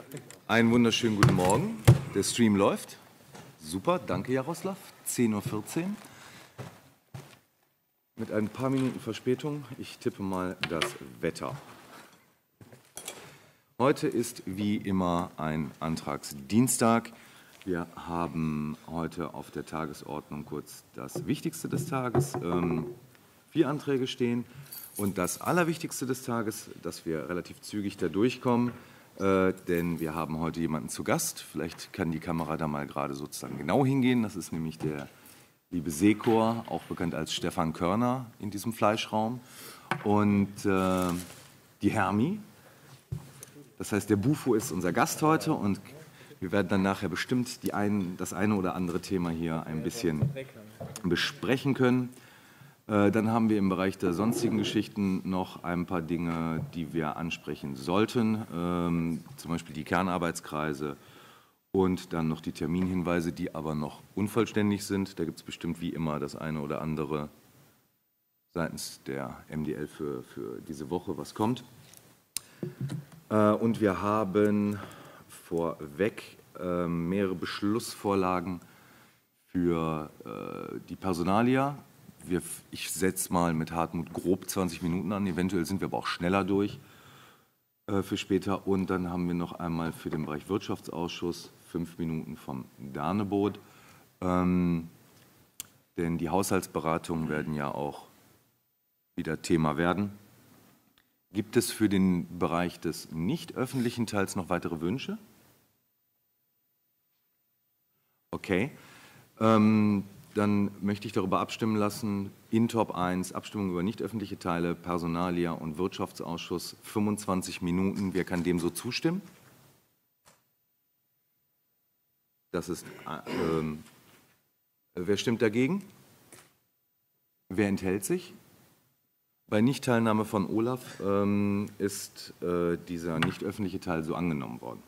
Einen wunderschönen guten Morgen. Der Stream läuft. Super, danke Jaroslav. 10:14 Uhr. Mit ein paar Minuten Verspätung. Ich tippe mal das Wetter. Heute ist wie immer ein Antragsdienstag. Wir haben heute auf der Tagesordnung kurz das Wichtigste des Tages. 4 Anträge stehen. Und das Allerwichtigste des Tages, dass wir relativ zügig da durchkommen, denn wir haben heute jemanden zu Gast. Vielleicht kann die Kamera da mal gerade sozusagen genau hingehen. Das ist nämlich der liebe Sekor, auch bekannt als Stefan Körner in diesem Fleischraum. Und die Hermi. Das heißt, der Bufo ist unser Gast heute und wir werden dann nachher bestimmt das eine oder andere Thema hier ein bisschen besprechen können. Dann haben wir im Bereich der sonstigen Geschichten noch ein paar Dinge, die wir ansprechen sollten, zum Beispiel die Kernarbeitskreise und dann noch die Terminhinweise, die aber noch unvollständig sind. Da gibt es bestimmt wie immer das eine oder andere seitens der MDL für diese Woche, was kommt. Und wir haben vorweg mehrere Beschlussvorlagen für die Personalia. Ich setze mal mit Hartmut grob 20 Minuten an, eventuell sind wir aber auch schneller durch für später. Und dann haben wir noch einmal für den Bereich Wirtschaftsausschuss 5 Minuten vom Danebot. Denn die Haushaltsberatungen werden ja auch wieder Thema werden. Gibt es für den Bereich des nicht öffentlichen Teils noch weitere Wünsche? Okay. Dann möchte ich darüber abstimmen lassen, in Top 1, Abstimmung über nicht öffentliche Teile, Personalia und Wirtschaftsausschuss, 25 Minuten. Wer kann dem so zustimmen? Das ist, wer stimmt dagegen? Wer enthält sich? Bei Nichtteilnahme von Olaf ist dieser nicht öffentliche Teil so angenommen worden.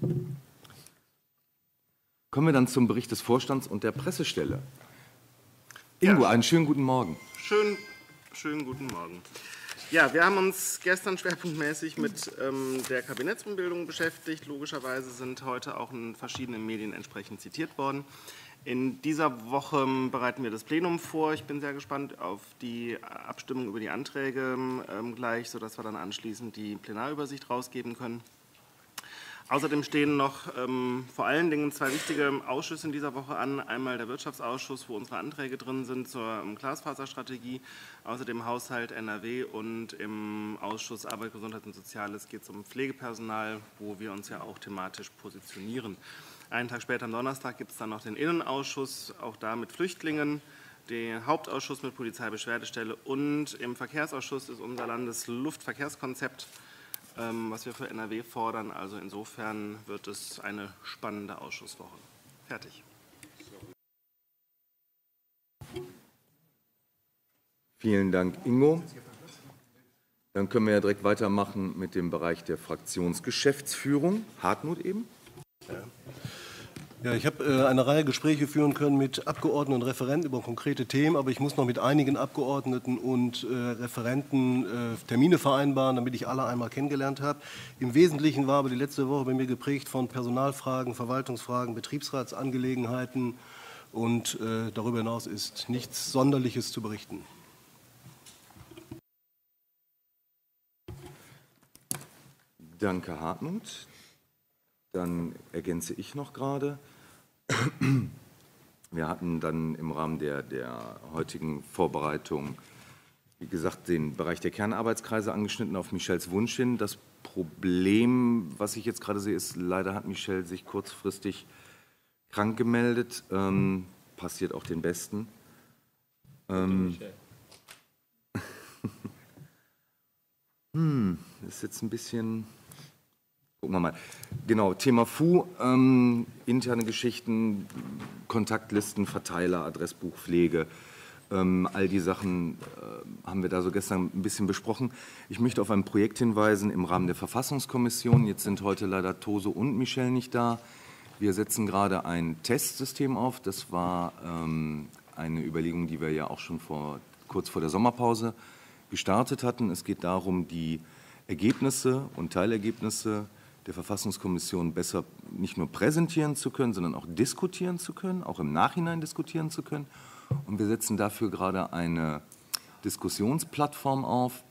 Kommen wir dann zum Bericht des Vorstands und der Pressestelle. Ingo, einen schönen guten Morgen. Schönen guten Morgen. Ja, wir haben uns gestern schwerpunktmäßig mit der Kabinettsumbildung beschäftigt. Logischerweise sind heute auch in verschiedenen Medien entsprechend zitiert worden. In dieser Woche bereiten wir das Plenum vor. Ich bin sehr gespannt auf die Abstimmung über die Anträge gleich, sodass wir dann anschließend die Plenarübersicht rausgeben können. Außerdem stehen noch vor allen Dingen 2 wichtige Ausschüsse in dieser Woche an. Einmal der Wirtschaftsausschuss, wo unsere Anträge drin sind zur Glasfaserstrategie, außerdem Haushalt NRW und im Ausschuss Arbeit, Gesundheit und Soziales geht es um Pflegepersonal, wo wir uns ja auch thematisch positionieren. Einen Tag später am Donnerstag gibt es dann noch den Innenausschuss, auch da mit Flüchtlingen, den Hauptausschuss mit Polizeibeschwerdestelle und im Verkehrsausschuss ist unser Landesluftverkehrskonzept, was wir für NRW fordern. Also insofern wird es eine spannende Ausschusswoche. Fertig. Vielen Dank, Ingo. Dann können wir ja direkt weitermachen mit dem Bereich der Fraktionsgeschäftsführung. Hartmut eben. Ja, ich habe eine Reihe Gespräche führen können mit Abgeordneten und Referenten über konkrete Themen, aber ich muss noch mit einigen Abgeordneten und Referenten Termine vereinbaren, damit ich alle einmal kennengelernt habe. Im Wesentlichen war aber die letzte Woche bei mir geprägt von Personalfragen, Verwaltungsfragen, Betriebsratsangelegenheiten und darüber hinaus ist nichts Sonderliches zu berichten. Danke, Hartmut. Dann ergänze ich noch gerade. Wir hatten dann im Rahmen der heutigen Vorbereitung, wie gesagt, den Bereich der Kernarbeitskreise angeschnitten auf Michels Wunsch hin. Das Problem, was ich jetzt gerade sehe, ist, leider hat Michel sich kurzfristig krank gemeldet. Passiert auch den Besten. Ist jetzt ein bisschen... Gucken wir mal. Genau, Thema FU, interne Geschichten, Kontaktlisten, Verteiler, Adressbuch, Pflege, all die Sachen haben wir da so gestern ein bisschen besprochen. Ich möchte auf ein Projekt hinweisen im Rahmen der Verfassungskommission. Jetzt sind heute leider Toso und Michel nicht da. Wir setzen gerade ein Testsystem auf. Das war eine Überlegung, die wir ja auch schon kurz vor der Sommerpause gestartet hatten. Es geht darum, die Ergebnisse und Teilergebnisse der Verfassungskommission besser nicht nur präsentieren zu können, sondern auch diskutieren zu können, auch im Nachhinein diskutieren zu können. Und wir setzen dafür gerade eine Diskussionsplattform auf.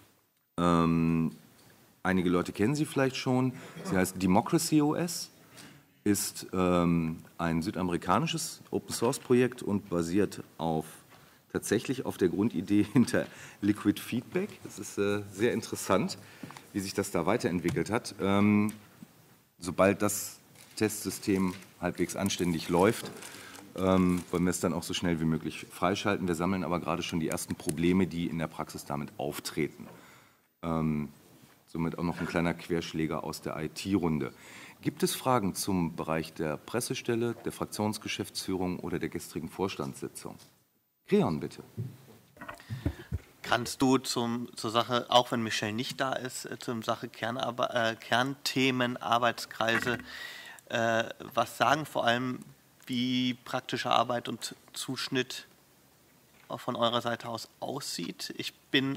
Einige Leute kennen sie vielleicht schon. Sie heißt Democracy OS, ist ein südamerikanisches Open-Source-Projekt und basiert tatsächlich auf der Grundidee hinter Liquid Feedback. Das ist sehr interessant, wie sich das da weiterentwickelt hat. Sobald das Testsystem halbwegs anständig läuft, wollen wir es dann auch so schnell wie möglich freischalten. Wir sammeln aber gerade schon die ersten Probleme, die in der Praxis damit auftreten. Somit auch noch ein kleiner Querschläger aus der IT-Runde. Gibt es Fragen zum Bereich der Pressestelle, der Fraktionsgeschäftsführung oder der gestrigen Vorstandssitzung? Creon, bitte. Kannst du zur Sache, auch wenn Michelle nicht da ist, zur Sache Kernthemen, Arbeitskreise, was sagen, vor allem wie praktische Arbeit und Zuschnitt von eurer Seite aus aussieht? Ich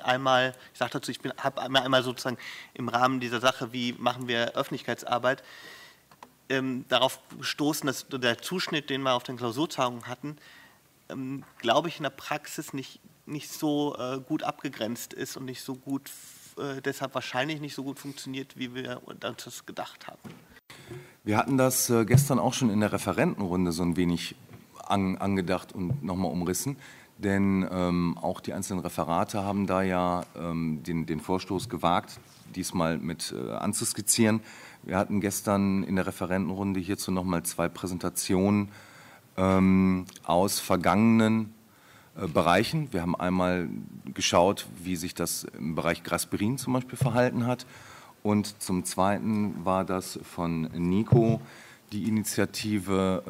habe einmal sozusagen im Rahmen dieser Sache, wie machen wir Öffentlichkeitsarbeit, darauf gestoßen, dass der Zuschnitt, den wir auf den Klausurtagungen hatten, glaube ich, in der Praxis nicht so gut abgegrenzt ist und nicht so gut, deshalb wahrscheinlich nicht so gut funktioniert, wie wir uns das gedacht haben. Wir hatten das gestern auch schon in der Referentenrunde so ein wenig angedacht und nochmal umrissen, denn auch die einzelnen Referate haben da ja den Vorstoß gewagt, diesmal mit anzuskizzieren. Wir hatten gestern in der Referentenrunde hierzu nochmal 2 Präsentationen aus vergangenen Bereichen. Wir haben einmal geschaut, wie sich das im Bereich Grasperin zum Beispiel verhalten hat. Und zum Zweiten war das von Nico die Initiative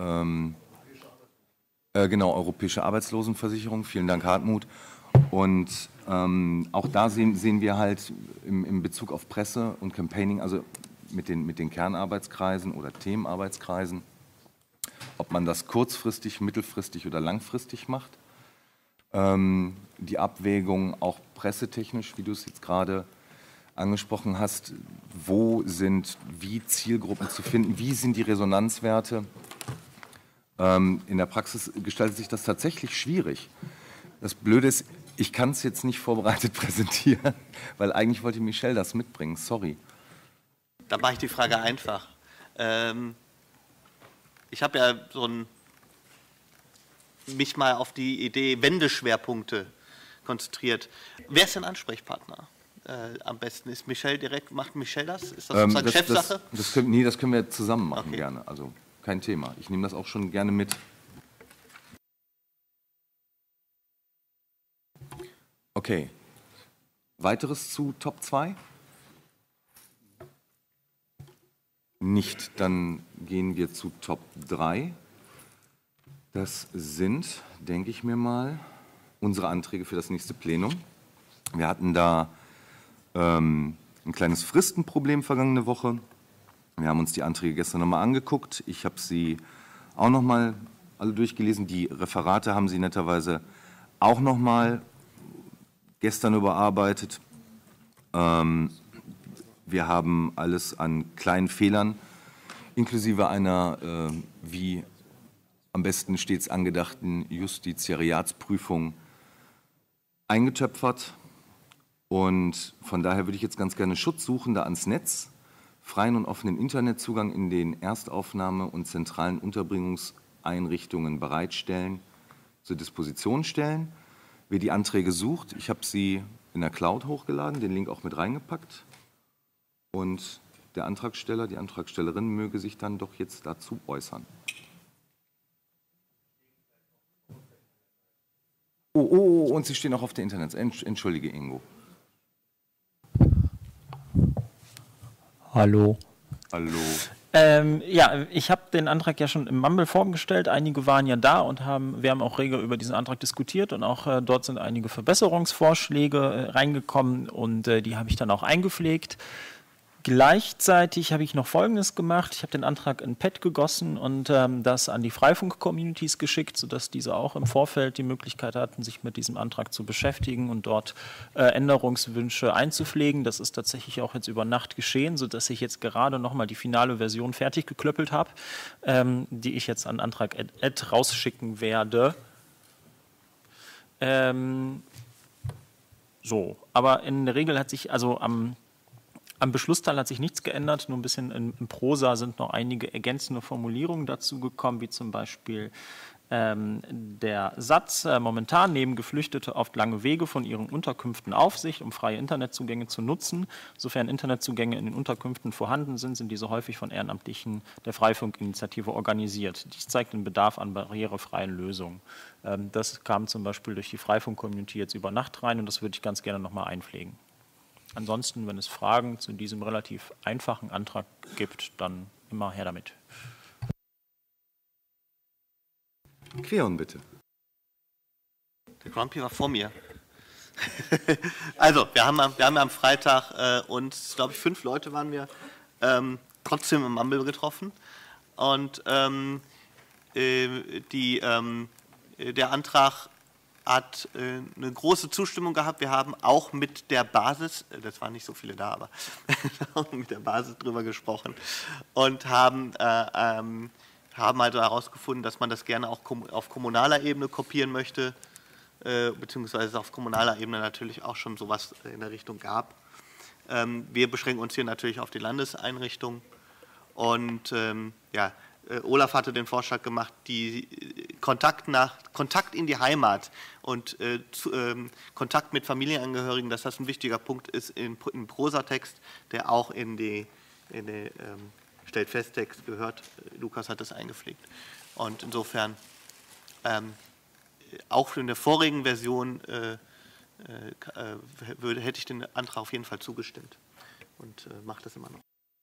Europäische Arbeitslosenversicherung. Vielen Dank, Hartmut. Und auch da sehen wir halt im Bezug auf Presse und Campaigning, also mit den Kernarbeitskreisen oder Themenarbeitskreisen, ob man das kurzfristig, mittelfristig oder langfristig macht. Die Abwägung auch pressetechnisch, wie du es jetzt gerade angesprochen hast, wo sind wie Zielgruppen zu finden, wie sind die Resonanzwerte. In der Praxis gestaltet sich das tatsächlich schwierig. Das Blöde ist, ich kann es jetzt nicht vorbereitet präsentieren, weil eigentlich wollte Michelle das mitbringen, sorry. Da mache ich die Frage einfach. Ich habe ja mich mal auf die Idee Wendeschwerpunkte konzentriert. Wer ist denn Ansprechpartner? Am besten ist Michelle direkt, macht Michelle das? Ist das sozusagen Chefsache? Das können wir zusammen machen, okay. Gerne, also kein Thema. Ich nehme das auch schon gerne mit. Okay, weiteres zu Top 2? Nicht, dann gehen wir zu Top 3. Das sind, denke ich mir mal, unsere Anträge für das nächste Plenum. Wir hatten da ein kleines Fristenproblem vergangene Woche. Wir haben uns die Anträge gestern nochmal angeguckt. Ich habe sie auch nochmal alle durchgelesen. Die Referate haben sie netterweise auch nochmal gestern überarbeitet. Wir haben alles an kleinen Fehlern, inklusive einer, wie am besten stets angedachten Justiziariatsprüfung eingetöpfert. Und von daher würde ich jetzt ganz gerne Schutzsuchende ans Netz, freien und offenen Internetzugang in den Erstaufnahme- und zentralen Unterbringungseinrichtungen bereitstellen, zur Disposition stellen. Wer die Anträge sucht, ich habe sie in der Cloud hochgeladen, den Link auch mit reingepackt. Und der Antragsteller, die Antragstellerin möge sich dann doch jetzt dazu äußern. Oh, und sie stehen auch auf der Internet. Entschuldige, Ingo. Hallo. Hallo. Ja, ich habe den Antrag ja schon im Mumble vorgestellt. Einige waren ja da und wir haben auch rege über diesen Antrag diskutiert und auch dort sind einige Verbesserungsvorschläge reingekommen und die habe ich dann auch eingepflegt. Gleichzeitig habe ich noch Folgendes gemacht. Ich habe den Antrag in Pad gegossen und das an die Freifunk-Communities geschickt, sodass diese auch im Vorfeld die Möglichkeit hatten, sich mit diesem Antrag zu beschäftigen und dort Änderungswünsche einzupflegen. Das ist tatsächlich auch jetzt über Nacht geschehen, sodass ich jetzt gerade nochmal die finale Version fertig geklöppelt habe, die ich jetzt an Antrag Add rausschicken werde. So, aber in der Regel hat sich, also am Beschlussteil hat sich nichts geändert, nur ein bisschen in Prosa sind noch einige ergänzende Formulierungen dazu gekommen, wie zum Beispiel der Satz, momentan nehmen Geflüchtete oft lange Wege von ihren Unterkünften auf sich, um freie Internetzugänge zu nutzen. Sofern Internetzugänge in den Unterkünften vorhanden sind, sind diese häufig von Ehrenamtlichen der Freifunk-Initiative organisiert. Dies zeigt den Bedarf an barrierefreien Lösungen. Das kam zum Beispiel durch die Freifunk-Community jetzt über Nacht rein und das würde ich ganz gerne nochmal einpflegen. Ansonsten, wenn es Fragen zu diesem relativ einfachen Antrag gibt, dann immer her damit. Creon, bitte. Der Grumpy war vor mir. Also, wir haben am Freitag uns, glaube ich, 5 Leute waren wir, trotzdem im Mumble getroffen. Und der Antrag hat eine große Zustimmung gehabt. Wir haben auch mit der Basis, das waren nicht so viele da, aber auch mit der Basis drüber gesprochen und haben also herausgefunden, dass man das gerne auch auf kommunaler Ebene kopieren möchte, beziehungsweise auf kommunaler Ebene natürlich auch schon sowas in der Richtung gab. Wir beschränken uns hier natürlich auf die Landeseinrichtung und ja, Olaf hatte den Vorschlag gemacht, die Kontakt in die Heimat und Kontakt mit Familienangehörigen, dass das ein wichtiger Punkt ist im Prosatext, der auch in den Stellt-Fest-Text gehört. Lukas hat das eingepflegt. Und insofern, auch in der vorigen Version hätte ich den Antrag auf jeden Fall zugestimmt und mache das immer noch.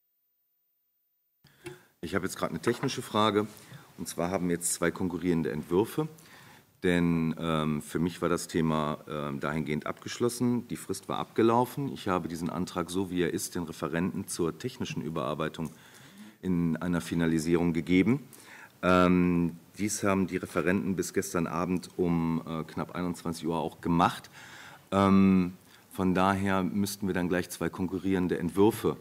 Ich habe jetzt gerade eine technische Frage. Und zwar haben wir jetzt 2 konkurrierende Entwürfe. Denn für mich war das Thema dahingehend abgeschlossen. Die Frist war abgelaufen. Ich habe diesen Antrag, so wie er ist, den Referenten zur technischen Überarbeitung in einer Finalisierung gegeben. Dies haben die Referenten bis gestern Abend um knapp 21 Uhr auch gemacht. Von daher müssten wir dann gleich 2 konkurrierende Entwürfe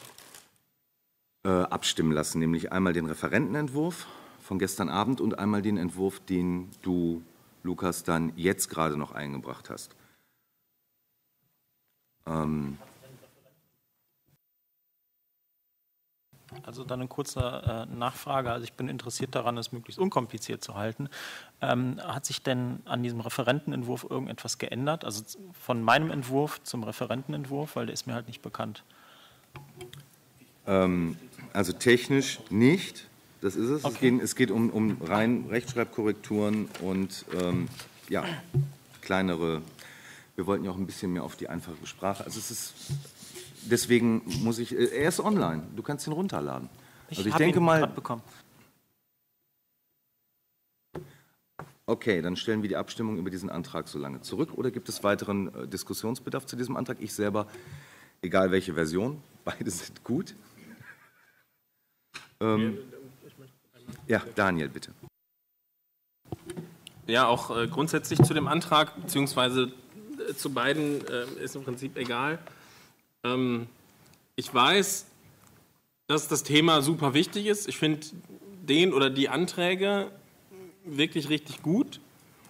abstimmen lassen, nämlich einmal den Referentenentwurf von gestern Abend und einmal den Entwurf, den du, Lukas, dann jetzt gerade noch eingebracht hast. Also dann eine kurze Nachfrage. Also ich bin interessiert daran, es möglichst unkompliziert zu halten. Hat sich denn an diesem Referentenentwurf irgendetwas geändert? Also von meinem Entwurf zum Referentenentwurf, weil der ist mir halt nicht bekannt. Also technisch nicht, das ist es. Okay. Es geht um rein Rechtschreibkorrekturen und ja, kleinere. Wir wollten ja auch ein bisschen mehr auf die einfache Sprache. Also es ist, deswegen muss ich, er ist online, du kannst ihn runterladen. Also ich denke mal, bekommen. Okay, dann stellen wir die Abstimmung über diesen Antrag so lange zurück. Oder gibt es weiteren Diskussionsbedarf zu diesem Antrag? Ich selber, egal welche Version, beide sind gut. Ja, Daniel, bitte. Ja, auch grundsätzlich zu dem Antrag, beziehungsweise zu beiden ist im Prinzip egal. Ich weiß, dass das Thema super wichtig ist. Ich finde den oder die Anträge wirklich richtig gut.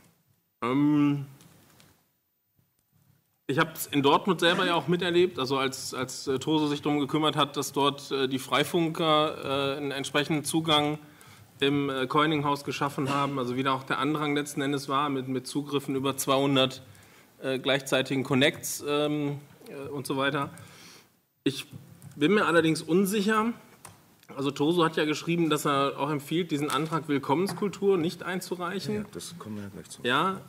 Ich habe es in Dortmund selber ja auch miterlebt, also als Toso sich darum gekümmert hat, dass dort die Freifunker einen entsprechenden Zugang im Coininghaus geschaffen haben, also wieder auch der Andrang letzten Endes war, mit Zugriffen über 200 gleichzeitigen Connects und so weiter. Ich bin mir allerdings unsicher, also Toso hat ja geschrieben, dass er auch empfiehlt, diesen Antrag Willkommenskultur nicht einzureichen. Ja, das kommen wir ja gleich zu. Ja,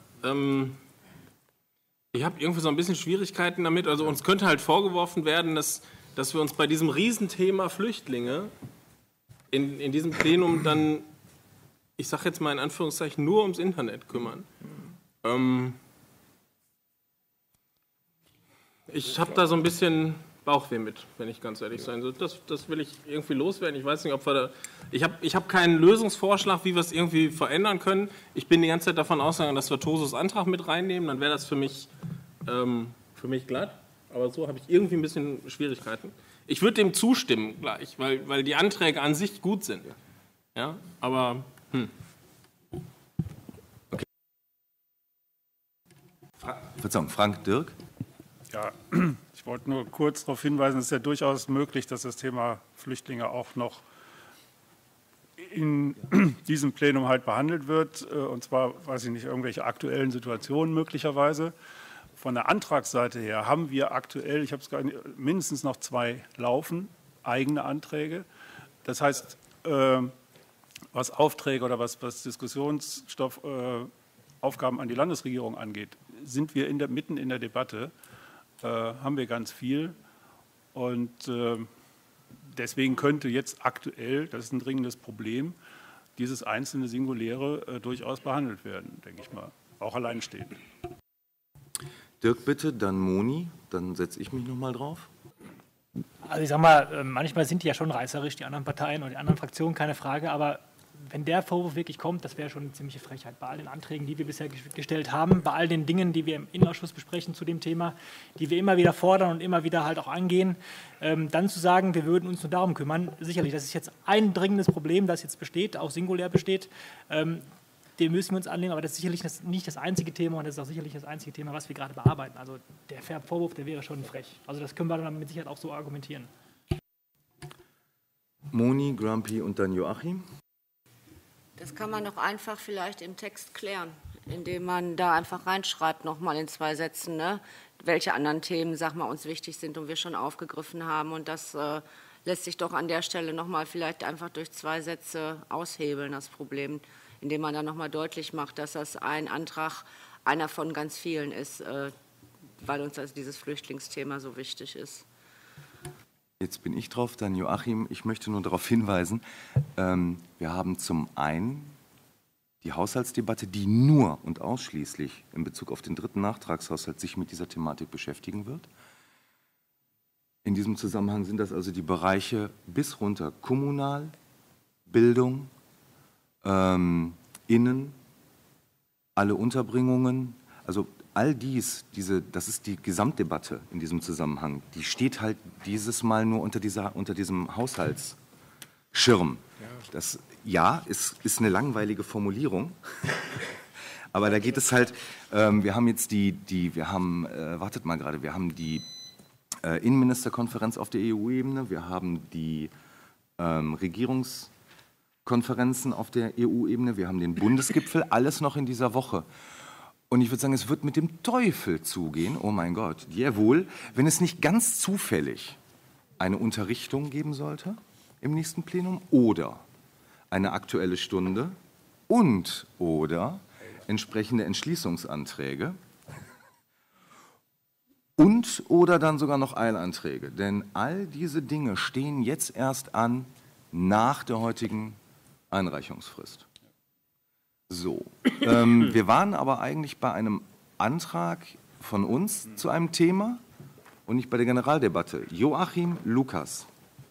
ich habe irgendwie so ein bisschen Schwierigkeiten damit. Also uns könnte halt vorgeworfen werden, dass wir uns bei diesem Riesenthema Flüchtlinge in diesem Plenum dann, ich sage jetzt mal in Anführungszeichen, nur ums Internet kümmern. Ich habe da so ein bisschen Bauchweh mit, wenn ich ganz ehrlich sein soll. Das will ich irgendwie loswerden. Ich weiß nicht, ob wir da... Ich hab keinen Lösungsvorschlag, wie wir es irgendwie verändern können. Ich bin die ganze Zeit davon ausgegangen, dass wir Tosos Antrag mit reinnehmen. Dann wäre das für mich glatt. Aber so habe ich irgendwie ein bisschen Schwierigkeiten. Ich würde dem zustimmen gleich, weil die Anträge an sich gut sind. Ja, aber... Okay. Verzeihung, Frank Dirk? Ja, ich wollte nur kurz darauf hinweisen, es ist ja durchaus möglich, dass das Thema Flüchtlinge auch noch in diesem Plenum halt behandelt wird. Und zwar, weiß ich nicht, irgendwelche aktuellen Situationen möglicherweise. Von der Antragsseite her haben wir aktuell, ich habe es gerade mindestens noch 2 laufen, eigene Anträge. Das heißt, was Aufträge oder was Diskussionsstoff, Aufgaben an die Landesregierung angeht, sind wir mitten in der Debatte, haben wir ganz viel. Und deswegen könnte jetzt aktuell, das ist ein dringendes Problem, dieses einzelne Singuläre durchaus behandelt werden, denke ich mal, auch alleinstehend. Dirk bitte, dann Moni, dann setze ich mich noch mal drauf. Also ich sag mal, manchmal sind die ja schon reißerisch, die anderen Parteien und die anderen Fraktionen, keine Frage, aber wenn der Vorwurf wirklich kommt, das wäre schon eine ziemliche Frechheit bei all den Anträgen, die wir bisher gestellt haben, bei all den Dingen, die wir im Innenausschuss besprechen zu dem Thema, die wir immer wieder fordern und immer wieder halt auch angehen, dann zu sagen, wir würden uns nur darum kümmern, sicherlich, das ist jetzt ein dringendes Problem, das jetzt besteht, auch singulär besteht, dem müssen wir uns annehmen, aber das ist sicherlich nicht das einzige Thema und das ist auch sicherlich das einzige Thema, was wir gerade bearbeiten. Also der Vorwurf, der wäre schon frech. Also das können wir dann mit Sicherheit auch so argumentieren. Moni, Grumpy und dann Joachim. Das kann man doch einfach vielleicht im Text klären, indem man da einfach reinschreibt, nochmal in 2 Sätzen, ne, welche anderen Themen, sag mal, uns wichtig sind und wir schon aufgegriffen haben. Und das lässt sich doch an der Stelle nochmal vielleicht einfach durch 2 Sätze aushebeln, das Problem, indem man dann nochmal deutlich macht, dass das ein Antrag, einer von ganz vielen ist, weil uns also dieses Flüchtlingsthema so wichtig ist. Jetzt bin ich drauf, dann Joachim. Ich möchte nur darauf hinweisen, wir haben zum einen die Haushaltsdebatte, die nur und ausschließlich in Bezug auf den 3. Nachtragshaushalt sich mit dieser Thematik beschäftigen wird. In diesem Zusammenhang sind das also die Bereiche bis runter kommunal, Bildung, Innen, alle Unterbringungen, also all das ist die Gesamtdebatte in diesem Zusammenhang. Die steht halt dieses Mal nur unter diesem Haushaltsschirm. Das ist eine langweilige Formulierung, aber da geht es halt. Wir haben jetzt wartet mal gerade. Wir haben die Innenministerkonferenz auf der EU-Ebene. Wir haben die Regierungskonferenzen auf der EU-Ebene. Wir haben den Bundesgipfel. Alles noch in dieser Woche. Und ich würde sagen, es wird mit dem Teufel zugehen, oh mein Gott, jawohl, wenn es nicht ganz zufällig eine Unterrichtung geben sollte im nächsten Plenum oder eine Aktuelle Stunde und oder entsprechende Entschließungsanträge und oder dann sogar noch Eilanträge. Denn all diese Dinge stehen jetzt erst an nach der heutigen Einreichungsfrist. So, wir waren aber eigentlich bei einem Antrag von uns zu einem Thema und nicht bei der Generaldebatte. Joachim Lukas.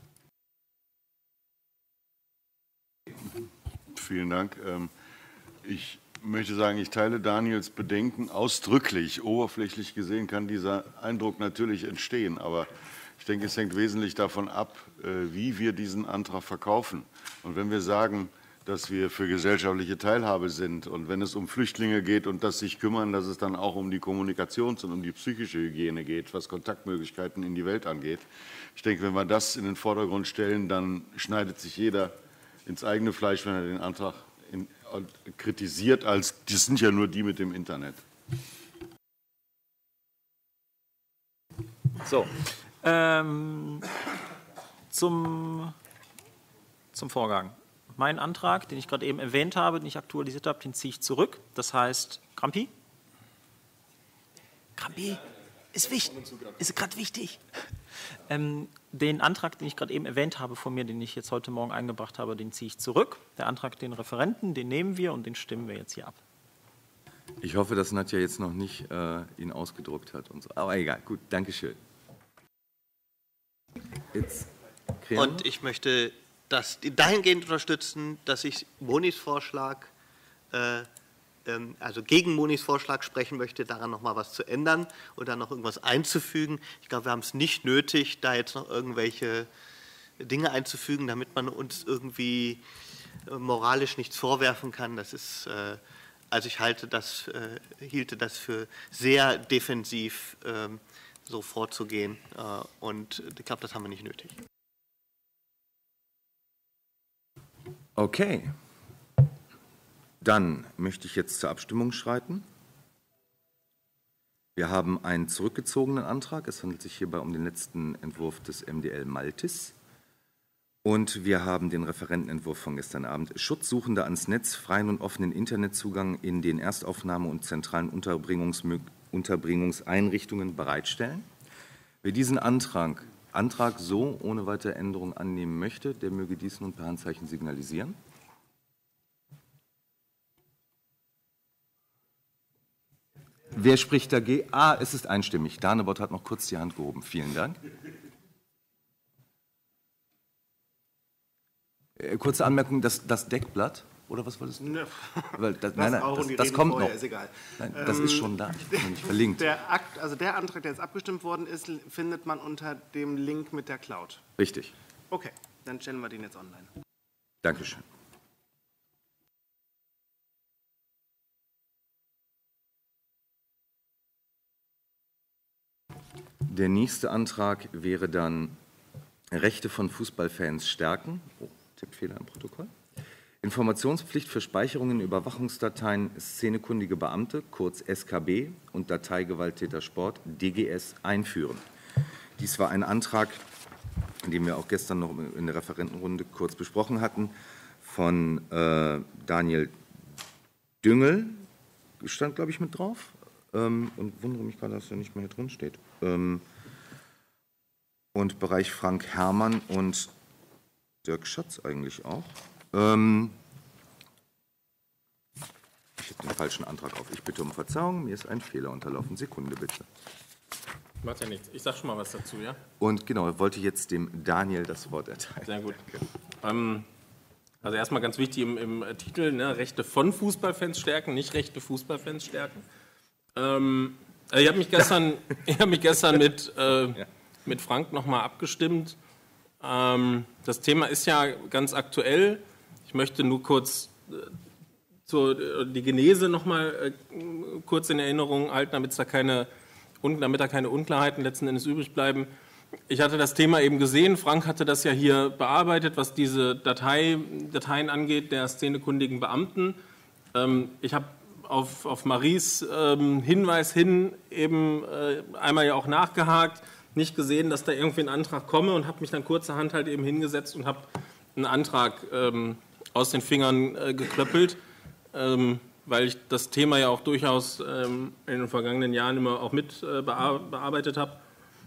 Vielen Dank. Ich möchte sagen, ich teile Daniels Bedenken ausdrücklich. Oberflächlich gesehen kann dieser Eindruck natürlich entstehen, aber ich denke, es hängt wesentlich davon ab, wie wir diesen Antrag verkaufen. Und wenn wir sagen, dass wir für gesellschaftliche Teilhabe sind und wenn es um Flüchtlinge geht und das sich kümmern, dass es dann auch um die Kommunikations- und um die psychische Hygiene geht, was Kontaktmöglichkeiten in die Welt angeht. Ich denke, wenn wir das in den Vordergrund stellen, dann schneidet sich jeder ins eigene Fleisch, wenn er den Antrag kritisiert, als das sind ja nur die mit dem Internet. So, zum Vorgang. Mein Antrag, den ich gerade eben erwähnt habe, den ich aktualisiert habe, den ziehe ich zurück. Das heißt, Krampi? Krampi, ist gerade wichtig. Den Antrag, den ich gerade eben erwähnt habe von mir, den ich jetzt heute Morgen eingebracht habe, den ziehe ich zurück. Der Antrag, den Referenten, den nehmen wir und den stimmen wir jetzt hier ab. Ich hoffe, dass Nadja jetzt noch nicht ihn ausgedruckt hat und so. Aber egal, gut, Dankeschön. jetzt klären. Und ich möchte das dahingehend unterstützen, dass ich Monis Vorschlag, also gegen Monis Vorschlag sprechen möchte, daran noch mal was zu ändern und dann noch irgendwas einzufügen. Ich glaube, wir haben es nicht nötig, da jetzt noch irgendwelche Dinge einzufügen, damit man uns irgendwie moralisch nichts vorwerfen kann. Das ist, also ich hielte das für sehr defensiv, so vorzugehen. Und ich glaube, das haben wir nicht nötig. Okay. Dann möchte ich jetzt zur Abstimmung schreiten. Wir haben einen zurückgezogenen Antrag. Es handelt sich hierbei um den letzten Entwurf des MdL Maltis. Und wir haben den Referentenentwurf von gestern Abend. Schutzsuchende ans Netz, freien und offenen Internetzugang in den Erstaufnahme- und zentralen Unterbringungseinrichtungen bereitstellen. Wer diesen Antrag so ohne weitere Änderung annehmen möchte, der möge dies nun per Handzeichen signalisieren. Wer spricht dagegen? Es ist einstimmig. Danebot hat noch kurz die Hand gehoben. Vielen Dank. Kurze Anmerkung, das Deckblatt, oder was wolltest du? Das kommt noch. Ist egal. Nein, das ist schon da, ich bin nicht verlinkt. Der Antrag, der jetzt abgestimmt worden ist, findet man unter dem Link mit der Cloud. Richtig. Okay, dann stellen wir den jetzt online. Dankeschön. Der nächste Antrag wäre dann Rechte von Fußballfans stärken. Oh, Tippfehler im Protokoll. Informationspflicht für Speicherungen in Überwachungsdateien szenekundige Beamte, kurz SKB, und Dateigewalttäter Sport, DGS, einführen. Dies war ein Antrag, den wir auch gestern noch in der Referentenrunde kurz besprochen hatten, von Daniel Düngel, stand, glaube ich, mit drauf. Und wundere mich gerade, dass er nicht mehr hier drin steht. Und Bereich Frank Herrmann und Dirk Schatz eigentlich auch. Ich habe den falschen Antrag auf. Ich bitte um Verzeihung, mir ist ein Fehler unterlaufen. Sekunde bitte. Macht ja nichts. Ich sage schon mal was dazu, ja? Und genau, ich wollte jetzt dem Daniel das Wort erteilen. Sehr gut. Also erstmal ganz wichtig im Titel, ne, Rechte von Fußballfans stärken, nicht Rechte Fußballfans stärken. Ich habe mich gestern, mit Frank nochmal abgestimmt. Das Thema ist ja ganz aktuell. Ich möchte nur kurz die Genese nochmal kurz in Erinnerung halten, damit da keine Unklarheiten letzten Endes übrig bleiben. Ich hatte das Thema eben gesehen. Frank hatte das ja hier bearbeitet, was diese Dateien angeht, der szenekundigen Beamten. Ich habe auf Maries Hinweis hin eben einmal ja auch nachgehakt, nicht gesehen, dass da irgendwie ein Antrag komme und habe mich dann kurzerhand halt eben hingesetzt und habe einen Antrag aus den Fingern geklöppelt, weil ich das Thema ja auch durchaus in den vergangenen Jahren immer auch mit bearbeitet habe.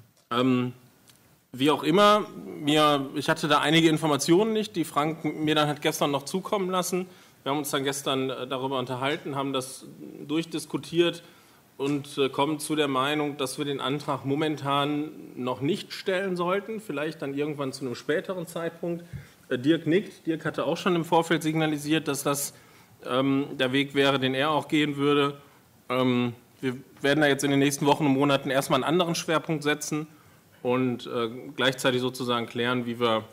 Wie auch immer, ich hatte da einige Informationen nicht, die Frank mir dann hat gestern noch zukommen lassen. Wir haben uns dann gestern darüber unterhalten, haben das durchdiskutiert und kommen zu der Meinung, dass wir den Antrag momentan noch nicht stellen sollten, vielleicht dann irgendwann zu einem späteren Zeitpunkt. Dirk nickt. Dirk hatte auch schon im Vorfeld signalisiert, dass das der Weg wäre, den er auch gehen würde. Wir werden da jetzt in den nächsten Wochen und Monaten erstmal einen anderen Schwerpunkt setzen und gleichzeitig sozusagen klären, wie wir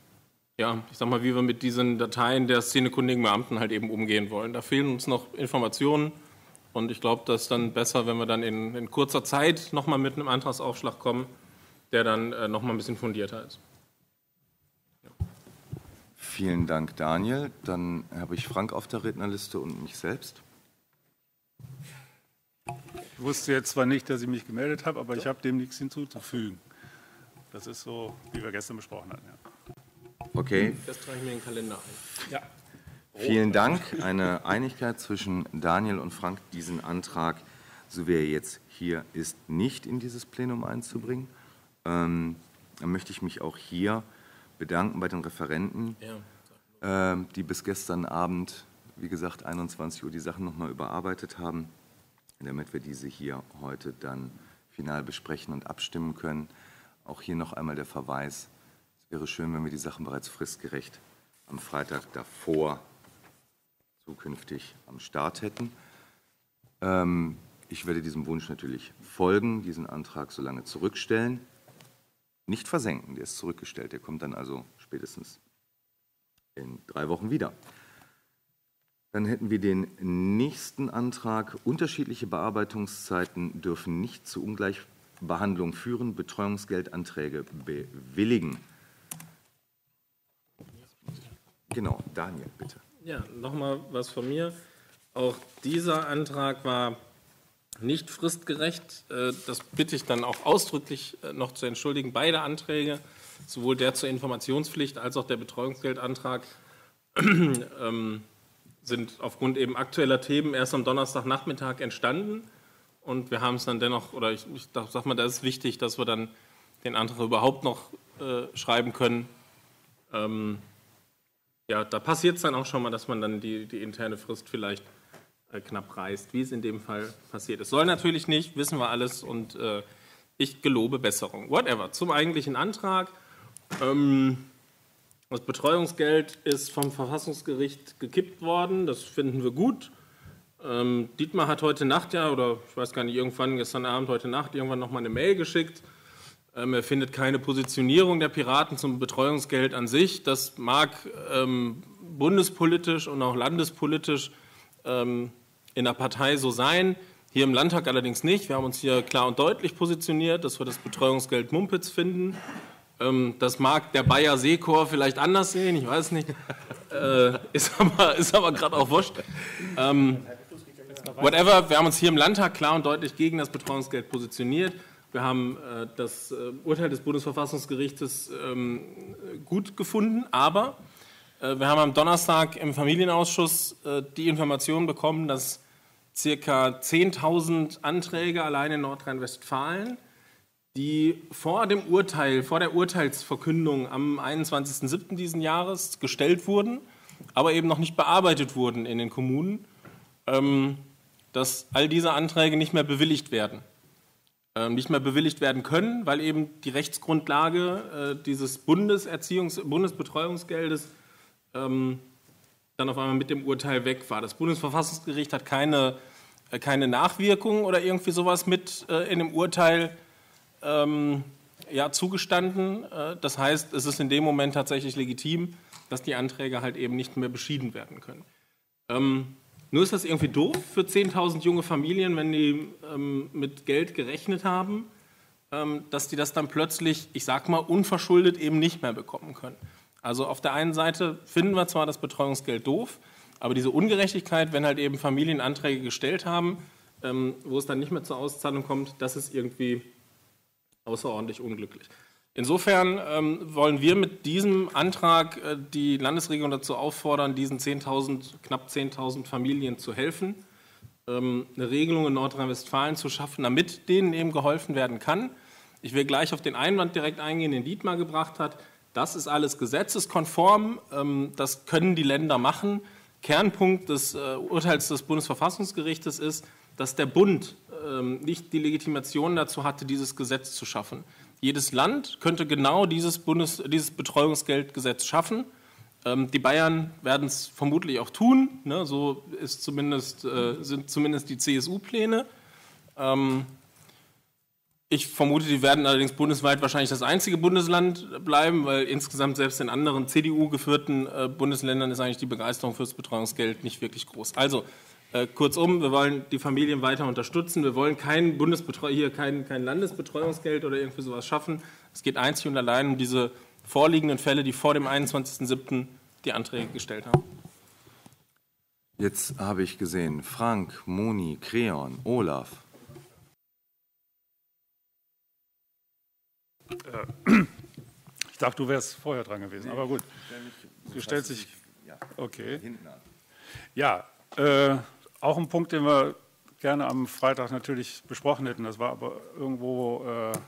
mit diesen Dateien der szenekundigen Beamten halt eben umgehen wollen. Da fehlen uns noch Informationen und ich glaube, das ist dann besser, wenn wir dann in kurzer Zeit nochmal mit einem Antragsaufschlag kommen, der dann nochmal ein bisschen fundierter ist. Ja. Vielen Dank, Daniel. Dann habe ich Frank auf der Rednerliste und mich selbst. Ich wusste jetzt zwar nicht, dass ich mich gemeldet habe, aber ich habe dem nichts hinzuzufügen. Das ist so, wie wir gestern besprochen hatten. Ja. Okay. Das trage ich mir in den Kalender ein. Ja. Vielen Dank. Eine Einigkeit zwischen Daniel und Frank, diesen Antrag, so wie er jetzt hier ist, nicht in dieses Plenum einzubringen. Dann möchte ich mich auch hier bedanken bei den Referenten, die bis gestern Abend, wie gesagt, 21 Uhr die Sachen nochmal überarbeitet haben, damit wir diese hier heute dann final besprechen und abstimmen können. Auch hier noch einmal der Verweis wäre schön, wenn wir die Sachen bereits fristgerecht am Freitag davor zukünftig am Start hätten. Ich werde diesem Wunsch natürlich folgen, diesen Antrag so lange zurückstellen. Nicht versenken, der ist zurückgestellt. Der kommt dann also spätestens in 3 Wochen wieder. Dann hätten wir den nächsten Antrag. Unterschiedliche Bearbeitungszeiten dürfen nicht zu Ungleichbehandlung führen. Betreuungsgeldanträge bewilligen. Genau, Daniel, bitte. Ja, nochmal was von mir. Auch dieser Antrag war nicht fristgerecht. Das bitte ich dann auch ausdrücklich noch zu entschuldigen. Beide Anträge, sowohl der zur Informationspflicht als auch der Betreuungsgeldantrag, sind aufgrund eben aktueller Themen erst am Donnerstagnachmittag entstanden. Und wir haben es dann dennoch, oder ich sag mal, das ist wichtig, dass wir dann den Antrag überhaupt noch schreiben können. Ja, da passiert es dann auch schon mal, dass man dann die interne Frist vielleicht knapp reißt, wie es in dem Fall passiert ist. Soll natürlich nicht, wissen wir alles, und ich gelobe Besserung. Whatever. Zum eigentlichen Antrag. Das Betreuungsgeld ist vom Verfassungsgericht gekippt worden. Das finden wir gut. Dietmar hat heute Nacht oder ich weiß gar nicht, irgendwann gestern Abend, heute Nacht, irgendwann noch mal eine Mail geschickt. Er findet keine Positionierung der Piraten zum Betreuungsgeld an sich. Das mag bundespolitisch und auch landespolitisch in der Partei so sein, hier im Landtag allerdings nicht. Wir haben uns hier klar und deutlich positioniert, dass wir das Betreuungsgeld Mumpitz finden. Das mag der Bayer Seekor vielleicht anders sehen, ich weiß nicht, ist aber gerade auch wurscht. Whatever, wir haben uns hier im Landtag klar und deutlich gegen das Betreuungsgeld positioniert. Wir haben das Urteil des Bundesverfassungsgerichtes gut gefunden, aber wir haben am Donnerstag im Familienausschuss die Information bekommen, dass ca. 10.000 Anträge allein in Nordrhein-Westfalen, die vor der Urteilsverkündung am 21.07. diesen Jahres gestellt wurden, aber eben noch nicht bearbeitet wurden in den Kommunen, dass all diese Anträge nicht mehr bewilligt werden. Nicht mehr bewilligt werden können, weil eben die Rechtsgrundlage dieses Bundesbetreuungsgeldes dann auf einmal mit dem Urteil weg war. Das Bundesverfassungsgericht hat keine Nachwirkung oder irgendwie sowas mit in dem Urteil zugestanden. Das heißt, es ist in dem Moment tatsächlich legitim, dass die Anträge halt eben nicht mehr beschieden werden können. Nur ist das irgendwie doof für 10.000 junge Familien, wenn die mit Geld gerechnet haben, dass die das dann plötzlich, ich sag mal, unverschuldet eben nicht mehr bekommen können. Also auf der einen Seite finden wir zwar das Betreuungsgeld doof, aber diese Ungerechtigkeit, wenn halt eben Familien Anträge gestellt haben, wo es dann nicht mehr zur Auszahlung kommt, das ist irgendwie außerordentlich unglücklich. Insofern wollen wir mit diesem Antrag die Landesregierung dazu auffordern, diesen knapp 10.000 Familien zu helfen, eine Regelung in Nordrhein-Westfalen zu schaffen, damit denen eben geholfen werden kann. Ich will gleich auf den Einwand direkt eingehen, den Dietmar gebracht hat. Das ist alles gesetzeskonform, das können die Länder machen. Kernpunkt des Urteils des Bundesverfassungsgerichtes ist, dass der Bund nicht die Legitimation dazu hatte, dieses Gesetz zu schaffen. Jedes Land könnte genau dieses Betreuungsgeldgesetz schaffen. Die Bayern werden es vermutlich auch tun, ne? So ist sind zumindest die CSU-Pläne. Ich vermute, die werden allerdings bundesweit wahrscheinlich das einzige Bundesland bleiben, weil insgesamt selbst in anderen CDU-geführten Bundesländern ist eigentlich die Begeisterung für das Betreuungsgeld nicht wirklich groß. Also kurzum, wir wollen die Familien weiter unterstützen. Wir wollen kein Landesbetreuungsgeld oder irgendwie sowas schaffen. Es geht einzig und allein um diese vorliegenden Fälle, die vor dem 21.07. die Anträge gestellt haben. Jetzt habe ich gesehen, Frank, Moni, Creon, Olaf. Ich dachte, du wärst vorher dran gewesen, aber gut. Du stellst dich. Okay. Ja, auch ein Punkt, den wir gerne am Freitag natürlich besprochen hätten. Das war aber irgendwo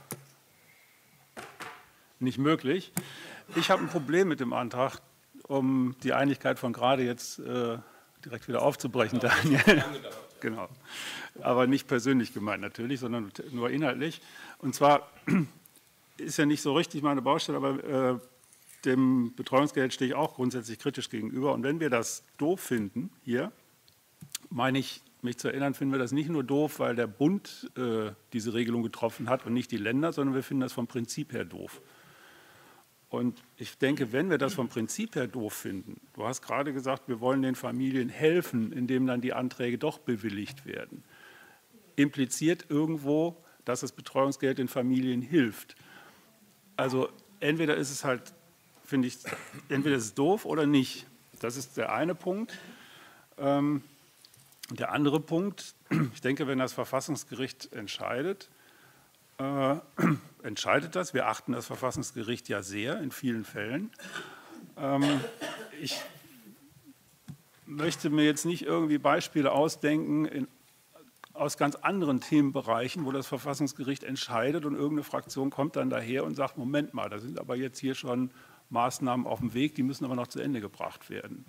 nicht möglich. Ich habe ein Problem mit dem Antrag, um die Einigkeit von gerade jetzt direkt wieder aufzubrechen, Daniel. Genau. Aber nicht persönlich gemeint natürlich, sondern nur inhaltlich. Und zwar ist ja nicht so richtig meine Baustelle, aber dem Betreuungsgeld stehe ich auch grundsätzlich kritisch gegenüber. Und wenn wir das doof finden hier, meine ich, mich zu erinnern, finden wir das nicht nur doof, weil der Bund diese Regelung getroffen hat und nicht die Länder, sondern wir finden das vom Prinzip her doof. Und ich denke, wenn wir das vom Prinzip her doof finden, du hast gerade gesagt, wir wollen den Familien helfen, indem dann die Anträge doch bewilligt werden, impliziert irgendwo, dass das Betreuungsgeld den Familien hilft. Also entweder ist es halt, finde ich, entweder ist es doof oder nicht. Das ist der eine Punkt. Der andere Punkt, ich denke, wenn das Verfassungsgericht entscheidet, entscheidet das. Wir achten das Verfassungsgericht ja sehr in vielen Fällen. Ich möchte mir jetzt nicht irgendwie Beispiele ausdenken aus ganz anderen Themenbereichen, wo das Verfassungsgericht entscheidet und irgendeine Fraktion kommt dann daher und sagt, Moment mal, da sind aber jetzt hier schon Maßnahmen auf dem Weg, die müssen aber noch zu Ende gebracht werden.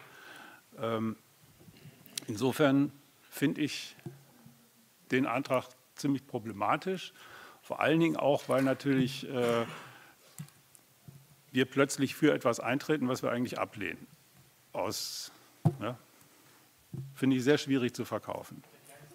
Insofern finde ich den Antrag ziemlich problematisch. Vor allen Dingen auch, weil natürlich wir plötzlich für etwas eintreten, was wir eigentlich ablehnen. Finde ich sehr schwierig zu verkaufen.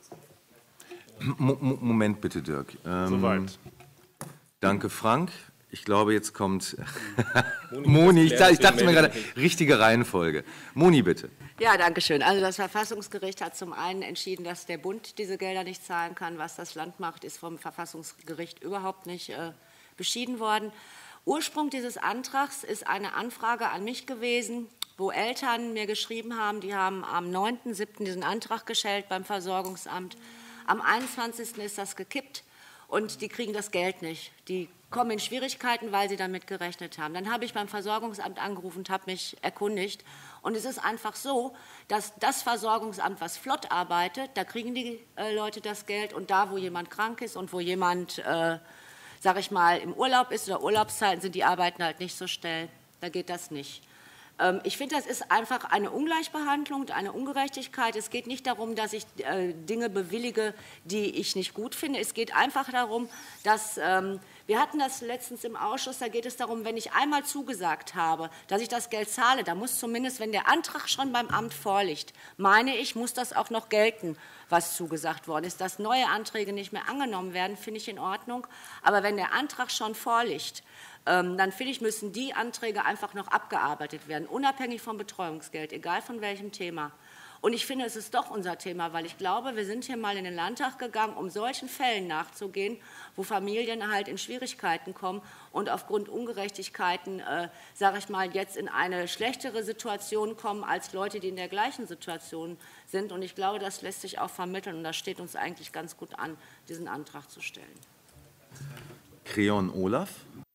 Moment bitte, Dirk. Soweit. Danke, Frank. Ich glaube, jetzt kommt Moni. Ich dachte mir gerade, richtige Reihenfolge. Moni, bitte. Ja, danke schön. Also das Verfassungsgericht hat zum einen entschieden, dass der Bund diese Gelder nicht zahlen kann. Was das Land macht, ist vom Verfassungsgericht überhaupt nicht beschieden worden. Ursprung dieses Antrags ist eine Anfrage an mich gewesen, wo Eltern mir geschrieben haben, die haben am 9.7. diesen Antrag gestellt beim Versorgungsamt. Am 21. ist das gekippt und die kriegen das Geld nicht. Die kommen in Schwierigkeiten, weil sie damit gerechnet haben. Dann habe ich beim Versorgungsamt angerufen und habe mich erkundigt. Und es ist einfach so, dass das Versorgungsamt, was flott arbeitet, da kriegen die Leute das Geld. Und da, wo jemand krank ist und wo jemand, sage ich mal, im Urlaub ist oder Urlaubszeiten sind, die arbeiten halt nicht so schnell. Da geht das nicht. Ich finde, das ist einfach eine Ungleichbehandlung, eine Ungerechtigkeit. Es geht nicht darum, dass ich Dinge bewillige, die ich nicht gut finde. Es geht einfach darum, dass, wir hatten das letztens im Ausschuss, da geht es darum, wenn ich einmal zugesagt habe, dass ich das Geld zahle, da muss zumindest, wenn der Antrag schon beim Amt vorliegt, meine ich, muss das auch noch gelten, was zugesagt worden ist. Dass neue Anträge nicht mehr angenommen werden, finde ich in Ordnung. Aber wenn der Antrag schon vorliegt, dann finde ich, müssen die Anträge einfach noch abgearbeitet werden, unabhängig vom Betreuungsgeld, egal von welchem Thema. Und ich finde, es ist doch unser Thema, weil ich glaube, wir sind hier mal in den Landtag gegangen, um solchen Fällen nachzugehen, wo Familien halt in Schwierigkeiten kommen und aufgrund Ungerechtigkeiten, sage ich mal, jetzt in eine schlechtere Situation kommen als Leute, die in der gleichen Situation sind. Und ich glaube, das lässt sich auch vermitteln und das steht uns eigentlich ganz gut an, diesen Antrag zu stellen. Creon Olaf.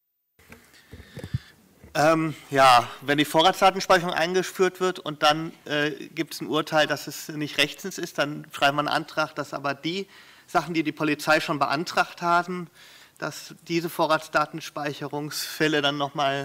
Ja, wenn die Vorratsdatenspeicherung eingeführt wird und dann gibt es ein Urteil, dass es nicht rechtens ist, dann schreiben wir einen Antrag, dass aber die Sachen, die die Polizei schon beantragt haben, dass diese Vorratsdatenspeicherungsfälle dann nochmal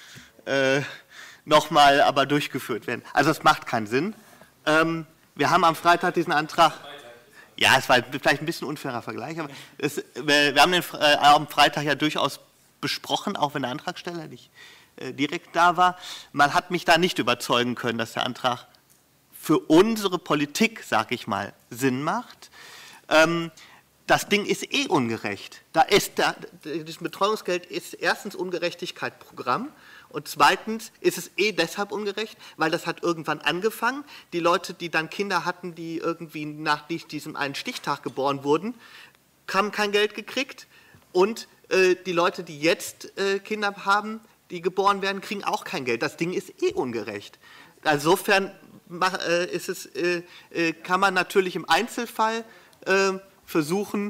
aber durchgeführt werden. Also es macht keinen Sinn. Wir haben am Freitag diesen Antrag. Ja, es war vielleicht ein bisschen unfairer Vergleich, aber wir haben den am Freitag ja durchaus besprochen, auch wenn der Antragsteller nicht direkt da war. Man hat mich da nicht überzeugen können, dass der Antrag für unsere Politik, sage ich mal, Sinn macht. Das Ding ist eh ungerecht. Das Betreuungsgeld ist erstens Ungerechtigkeitsprogramm und zweitens ist es eh deshalb ungerecht, weil das hat irgendwann angefangen. Die Leute, die dann Kinder hatten, die irgendwie nach diesem einen Stichtag geboren wurden, haben kein Geld gekriegt und die Leute, die jetzt Kinder haben, die geboren werden, kriegen auch kein Geld. Das Ding ist eh ungerecht. Insofern kann man natürlich im Einzelfall versuchen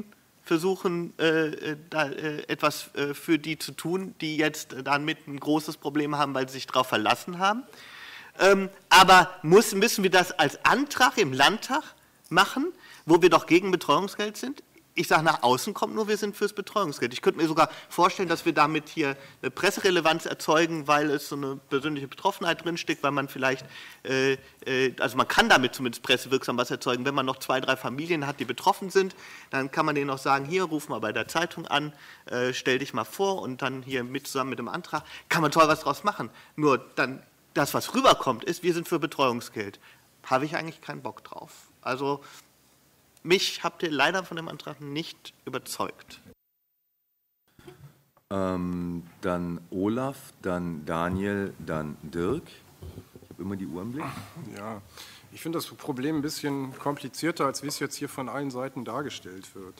etwas für die zu tun, die jetzt damit ein großes Problem haben, weil sie sich darauf verlassen haben. Aber müssen wir das als Antrag im Landtag machen, wo wir doch gegen Betreuungsgeld sind? ich sage, nach außen kommt nur, wir sind fürs Betreuungsgeld. Ich könnte mir sogar vorstellen, dass wir damit hier eine Presserelevanz erzeugen, weil es so eine persönliche Betroffenheit drinsteckt, weil man vielleicht, also man kann damit zumindest pressewirksam was erzeugen. Wenn man noch 2, 3 Familien hat, die betroffen sind, dann kann man denen auch sagen, hier, ruf mal bei der Zeitung an, stell dich mal vor und dann hier zusammen mit dem Antrag, kann man toll was draus machen. Nur dann, das, was rüberkommt, ist, wir sind für Betreuungsgeld. Habe ich eigentlich keinen Bock drauf. Also mich habt ihr leider von dem Antrag nicht überzeugt. Dann Olaf, dann Daniel, dann Dirk. Ich habe immer die Uhr im Blick. Ja, ich finde das Problem ein bisschen komplizierter, als wie es jetzt hier von allen Seiten dargestellt wird.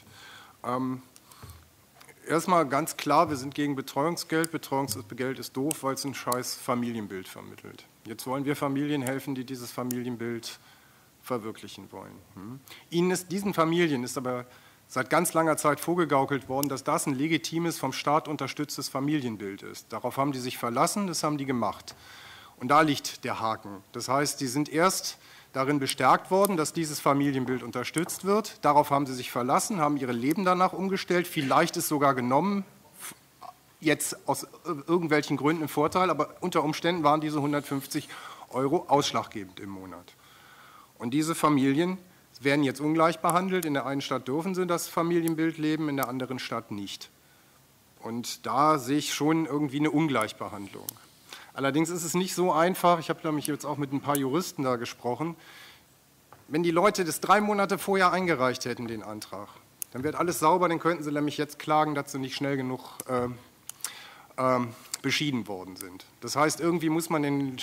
Erstmal ganz klar, wir sind gegen Betreuungsgeld. Betreuungsgeld ist doof, weil es ein scheiß Familienbild vermittelt. Jetzt wollen wir Familien helfen, die dieses Familienbild verwirklichen wollen. Diesen Familien ist aber seit ganz langer Zeit vorgegaukelt worden, dass das ein legitimes, vom Staat unterstütztes Familienbild ist. Darauf haben die sich verlassen, das haben die gemacht. Und da liegt der Haken. Das heißt, die sind erst darin bestärkt worden, dass dieses Familienbild unterstützt wird. Darauf haben sie sich verlassen, haben ihre Leben danach umgestellt. Vielleicht ist sogar genommen, jetzt aus irgendwelchen Gründen ein Vorteil, aber unter Umständen waren diese 150 € ausschlaggebend im Monat. Und diese Familien werden jetzt ungleich behandelt. In der einen Stadt dürfen sie das Familienbild leben, in der anderen Stadt nicht. Und da sehe ich schon irgendwie eine Ungleichbehandlung. Allerdings ist es nicht so einfach, ich habe nämlich jetzt auch mit ein paar Juristen da gesprochen, wenn die Leute das 3 Monate vorher eingereicht hätten, den Antrag, dann wird alles sauber, dann könnten sie nämlich jetzt klagen, dass sie nicht schnell genug beschieden worden sind. Das heißt, irgendwie muss man den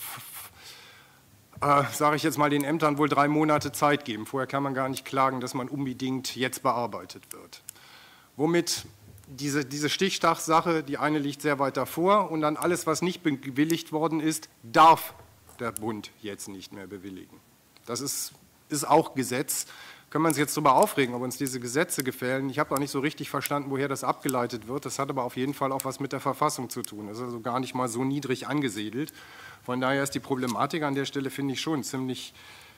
sage ich jetzt mal, den Ämtern wohl 3 Monate Zeit geben. Vorher kann man gar nicht klagen, dass man unbedingt jetzt bearbeitet wird. Womit diese Stichtag-Sache, die eine liegt sehr weit davor und dann alles, was nicht bewilligt worden ist, darf der Bund jetzt nicht mehr bewilligen. Das ist auch Gesetz. Können wir uns jetzt darüber aufregen, ob uns diese Gesetze gefallen. Ich habe auch nicht so richtig verstanden, woher das abgeleitet wird. Das hat aber auf jeden Fall auch was mit der Verfassung zu tun. Das ist also gar nicht mal so niedrig angesiedelt. Von daher ist die Problematik an der Stelle, finde ich, schon ziemlich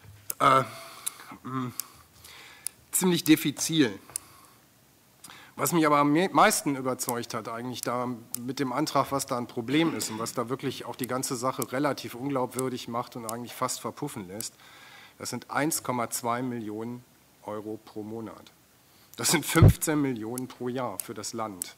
diffizil. Was mich aber am meisten überzeugt hat, eigentlich da mit dem Antrag, was da ein Problem ist und was da wirklich auch die ganze Sache relativ unglaubwürdig macht und eigentlich fast verpuffen lässt, das sind 1,2 Millionen € pro Monat. Das sind 15 Millionen pro Jahr für das Land.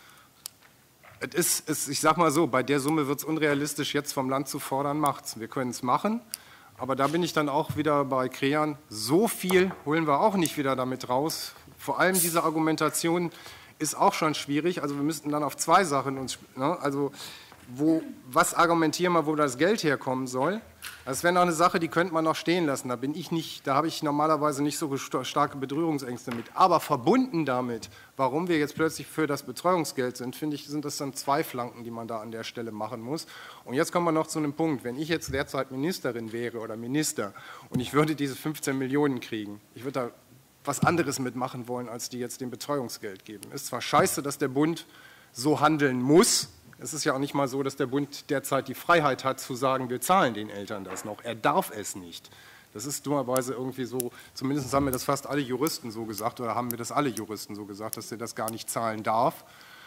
Ich sage mal so, bei der Summe wird es unrealistisch, jetzt vom Land zu fordern, macht's. Wir können es machen, aber da bin ich dann auch wieder bei Crean. So viel holen wir auch nicht wieder damit raus. Vor allem diese Argumentation ist auch schon schwierig. Also wir müssten dann auf 2 Sachen uns, also was argumentieren wir, wo das Geld herkommen soll. Das wäre noch eine Sache, die könnte man noch stehen lassen. Da habe ich normalerweise nicht so starke Berührungsängste mit. Aber verbunden damit, warum wir jetzt plötzlich für das Betreuungsgeld sind, finde ich, sind das dann 2 Flanken, die man da an der Stelle machen muss. Und jetzt kommen wir noch zu einem Punkt. Wenn ich jetzt derzeit Ministerin wäre oder Minister und ich würde diese 15 Millionen kriegen, ich würde da was anderes mitmachen wollen, als die jetzt dem Betreuungsgeld geben. Ist zwar scheiße, dass der Bund so handeln muss. Es ist ja auch nicht mal so, dass der Bund derzeit die Freiheit hat, zu sagen, wir zahlen den Eltern das noch. Er darf es nicht. Das ist dummerweise irgendwie so, zumindest haben mir das fast alle Juristen so gesagt, oder haben mir das alle Juristen so gesagt, dass er das gar nicht zahlen darf.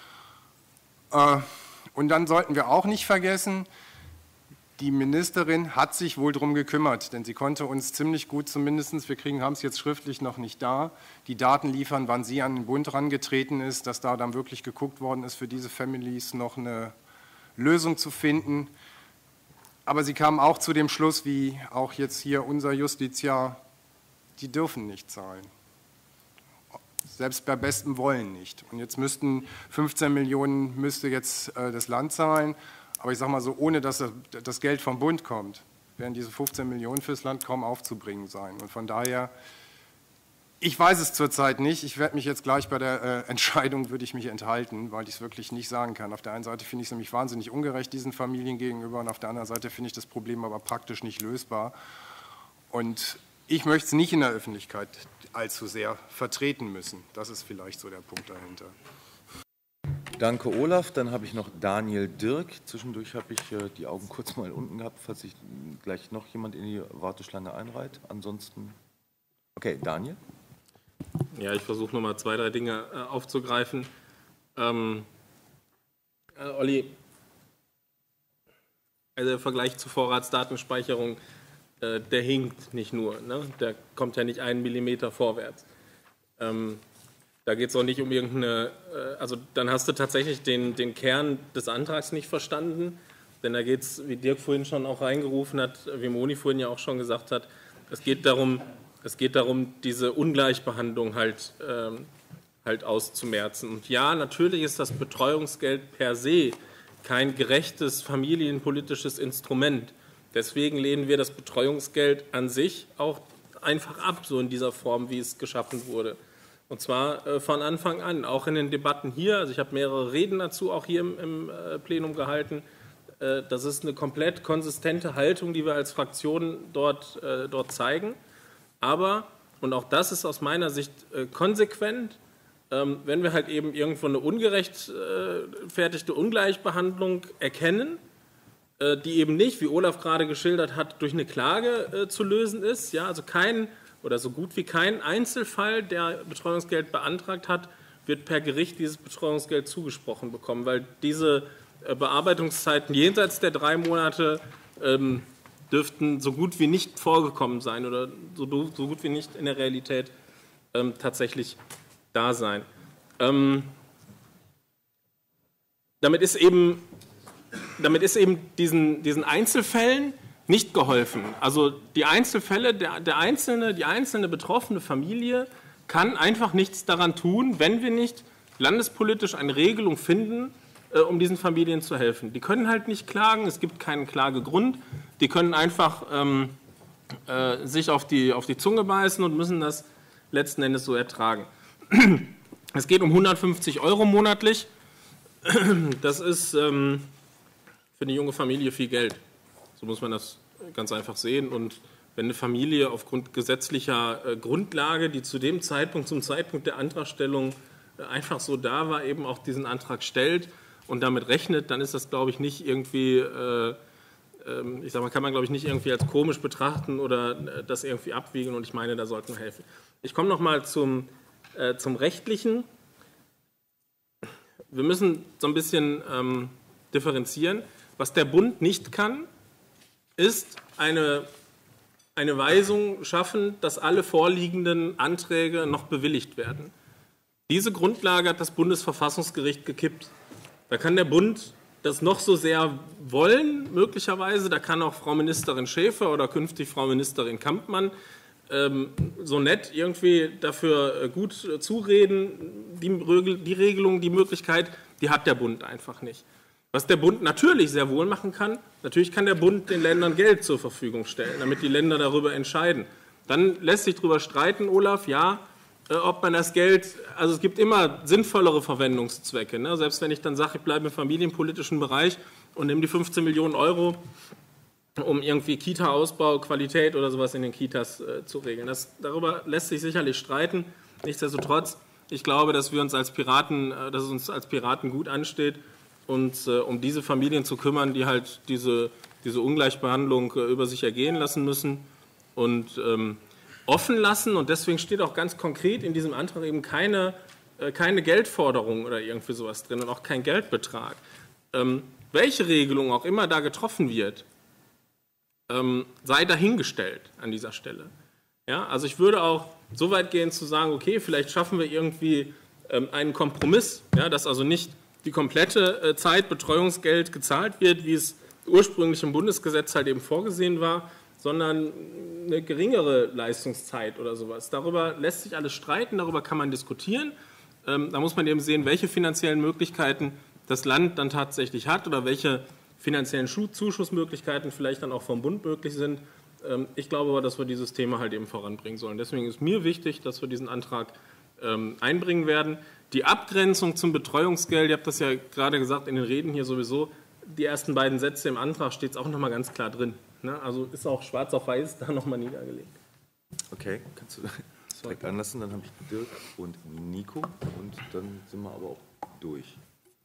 Und dann sollten wir auch nicht vergessen, die Ministerin hat sich wohl darum gekümmert, denn sie konnte uns ziemlich gut zumindest, haben es jetzt schriftlich noch nicht da, die Daten liefern, wann sie an den Bund herangetreten ist, dass da dann wirklich geguckt worden ist, für diese Families noch eine Lösung zu finden. Aber sie kam auch zu dem Schluss, wie auch jetzt hier unser Justiziar, die dürfen nicht zahlen. Selbst bei bestem Wollen nicht. Und jetzt müssten 15 Millionen müsste jetzt das Land zahlen. Aber ich sage mal so, ohne dass das Geld vom Bund kommt, werden diese 15 Millionen fürs Land kaum aufzubringen sein. Und von daher, ich weiß es zurzeit nicht. Ich werde mich jetzt gleich bei der Entscheidung, würde ich mich enthalten, weil ich es wirklich nicht sagen kann. Auf der einen Seite finde ich es nämlich wahnsinnig ungerecht diesen Familien gegenüber und auf der anderen Seite finde ich das Problem aber praktisch nicht lösbar. Und ich möchte es nicht in der Öffentlichkeit allzu sehr vertreten müssen. Das ist vielleicht so der Punkt dahinter. Danke, Olaf. Dann habe ich noch Daniel Dirk. Zwischendurch habe ich die Augen kurz mal unten gehabt, falls sich gleich noch jemand in die Warteschlange einreiht. Ansonsten, okay, Daniel. Ja, ich versuche nochmal 2, 3 Dinge aufzugreifen. Olli, also der Vergleich zur Vorratsdatenspeicherung, der hinkt nicht nur, ne? Der kommt ja nicht 1 Millimeter vorwärts. Da geht es auch nicht um irgendeine, also dann hast du tatsächlich den Kern des Antrags nicht verstanden, denn da geht es, wie Dirk vorhin schon auch reingerufen hat, wie Moni vorhin ja auch schon gesagt hat, es geht darum, diese Ungleichbehandlung halt auszumerzen. Und ja, natürlich ist das Betreuungsgeld per se kein gerechtes familienpolitisches Instrument. Deswegen lehnen wir das Betreuungsgeld an sich auch einfach ab, so in dieser Form, wie es geschaffen wurde. Und zwar von Anfang an, auch in den Debatten hier. Also ich habe mehrere Reden dazu auch hier im Plenum gehalten. Das ist eine komplett konsistente Haltung, die wir als Fraktion dort zeigen. Aber, und auch das ist aus meiner Sicht konsequent, wenn wir halt eben irgendwo eine ungerechtfertigte Ungleichbehandlung erkennen, die eben nicht, wie Olaf gerade geschildert hat, durch eine Klage zu lösen ist, ja, also kein oder so gut wie kein Einzelfall, der Betreuungsgeld beantragt hat, wird per Gericht dieses Betreuungsgeld zugesprochen bekommen, weil diese Bearbeitungszeiten jenseits der 3 Monate dürften so gut wie nicht vorgekommen sein oder so gut wie nicht in der Realität tatsächlich da sein. Damit ist eben diesen Einzelfällen nicht geholfen. Also die Einzelfälle, die einzelne betroffene Familie kann einfach nichts daran tun, wenn wir nicht landespolitisch eine Regelung finden, um diesen Familien zu helfen. Die können halt nicht klagen, es gibt keinen Klagegrund, die können einfach sich auf die Zunge beißen und müssen das letzten Endes so ertragen. Es geht um 150 € monatlich. Das ist für eine junge Familie viel Geld. So muss man das ganz einfach sehen. Und wenn eine Familie aufgrund gesetzlicher Grundlage, die zum Zeitpunkt der Antragstellung einfach so da war, eben auch diesen Antrag stellt und damit rechnet, dann ist das, glaube ich, nicht irgendwie, kann man, glaube ich, nicht irgendwie als komisch betrachten oder das irgendwie abwiegen. Und ich meine, da sollten wir helfen. Ich komme noch mal zum Rechtlichen. Wir müssen so ein bisschen differenzieren. Was der Bund nicht kann, ist eine Weisung schaffen, dass alle vorliegenden Anträge noch bewilligt werden. Diese Grundlage hat das Bundesverfassungsgericht gekippt. Da kann der Bund das noch so sehr wollen, möglicherweise. Da kann auch Frau Ministerin Schäfer oder künftig Frau Ministerin Kampmann so nett irgendwie dafür gut zureden. Die Regelung, die Möglichkeit, die hat der Bund einfach nicht. Was der Bund natürlich sehr wohl machen kann, natürlich kann der Bund den Ländern Geld zur Verfügung stellen, damit die Länder darüber entscheiden. Dann lässt sich darüber streiten, Olaf, ja, ob man das Geld, also es gibt immer sinnvollere Verwendungszwecke. Ne? Selbst wenn ich dann sage, ich bleibe im familienpolitischen Bereich und nehme die 15 Millionen €, um irgendwie Kita-Ausbau, Qualität oder sowas in den Kitas zu regeln. Darüber lässt sich sicherlich streiten. Nichtsdestotrotz, ich glaube, dass es uns als Piraten gut ansteht, uns um diese Familien zu kümmern, die halt diese Ungleichbehandlung über sich ergehen lassen müssen und offen lassen. Und deswegen steht auch ganz konkret in diesem Antrag eben keine Geldforderung oder irgendwie sowas drin und auch kein Geldbetrag. Welche Regelung auch immer da getroffen wird, sei dahingestellt an dieser Stelle. Ja, also ich würde auch so weit gehen zu sagen, okay, vielleicht schaffen wir irgendwie einen Kompromiss, ja, dass also nicht die komplette Zeit Betreuungsgeld gezahlt wird, wie es ursprünglich im Bundesgesetz halt eben vorgesehen war, sondern eine geringere Leistungszeit oder sowas. Darüber lässt sich alles streiten, darüber kann man diskutieren. Da muss man eben sehen, welche finanziellen Möglichkeiten das Land dann tatsächlich hat oder welche finanziellen Zuschussmöglichkeiten vielleicht dann auch vom Bund möglich sind. Ich glaube aber, dass wir dieses Thema halt eben voranbringen sollen. Deswegen ist mir wichtig, dass wir diesen Antrag einbringen werden. Die Abgrenzung zum Betreuungsgeld, ihr habt das ja gerade gesagt in den Reden hier sowieso, die ersten beiden Sätze im Antrag steht es auch nochmal ganz klar drin. Ne? Also ist auch schwarz auf weiß da nochmal niedergelegt. Okay, kannst du direkt anlassen, dann habe ich Dirk und Nico und dann sind wir aber auch durch.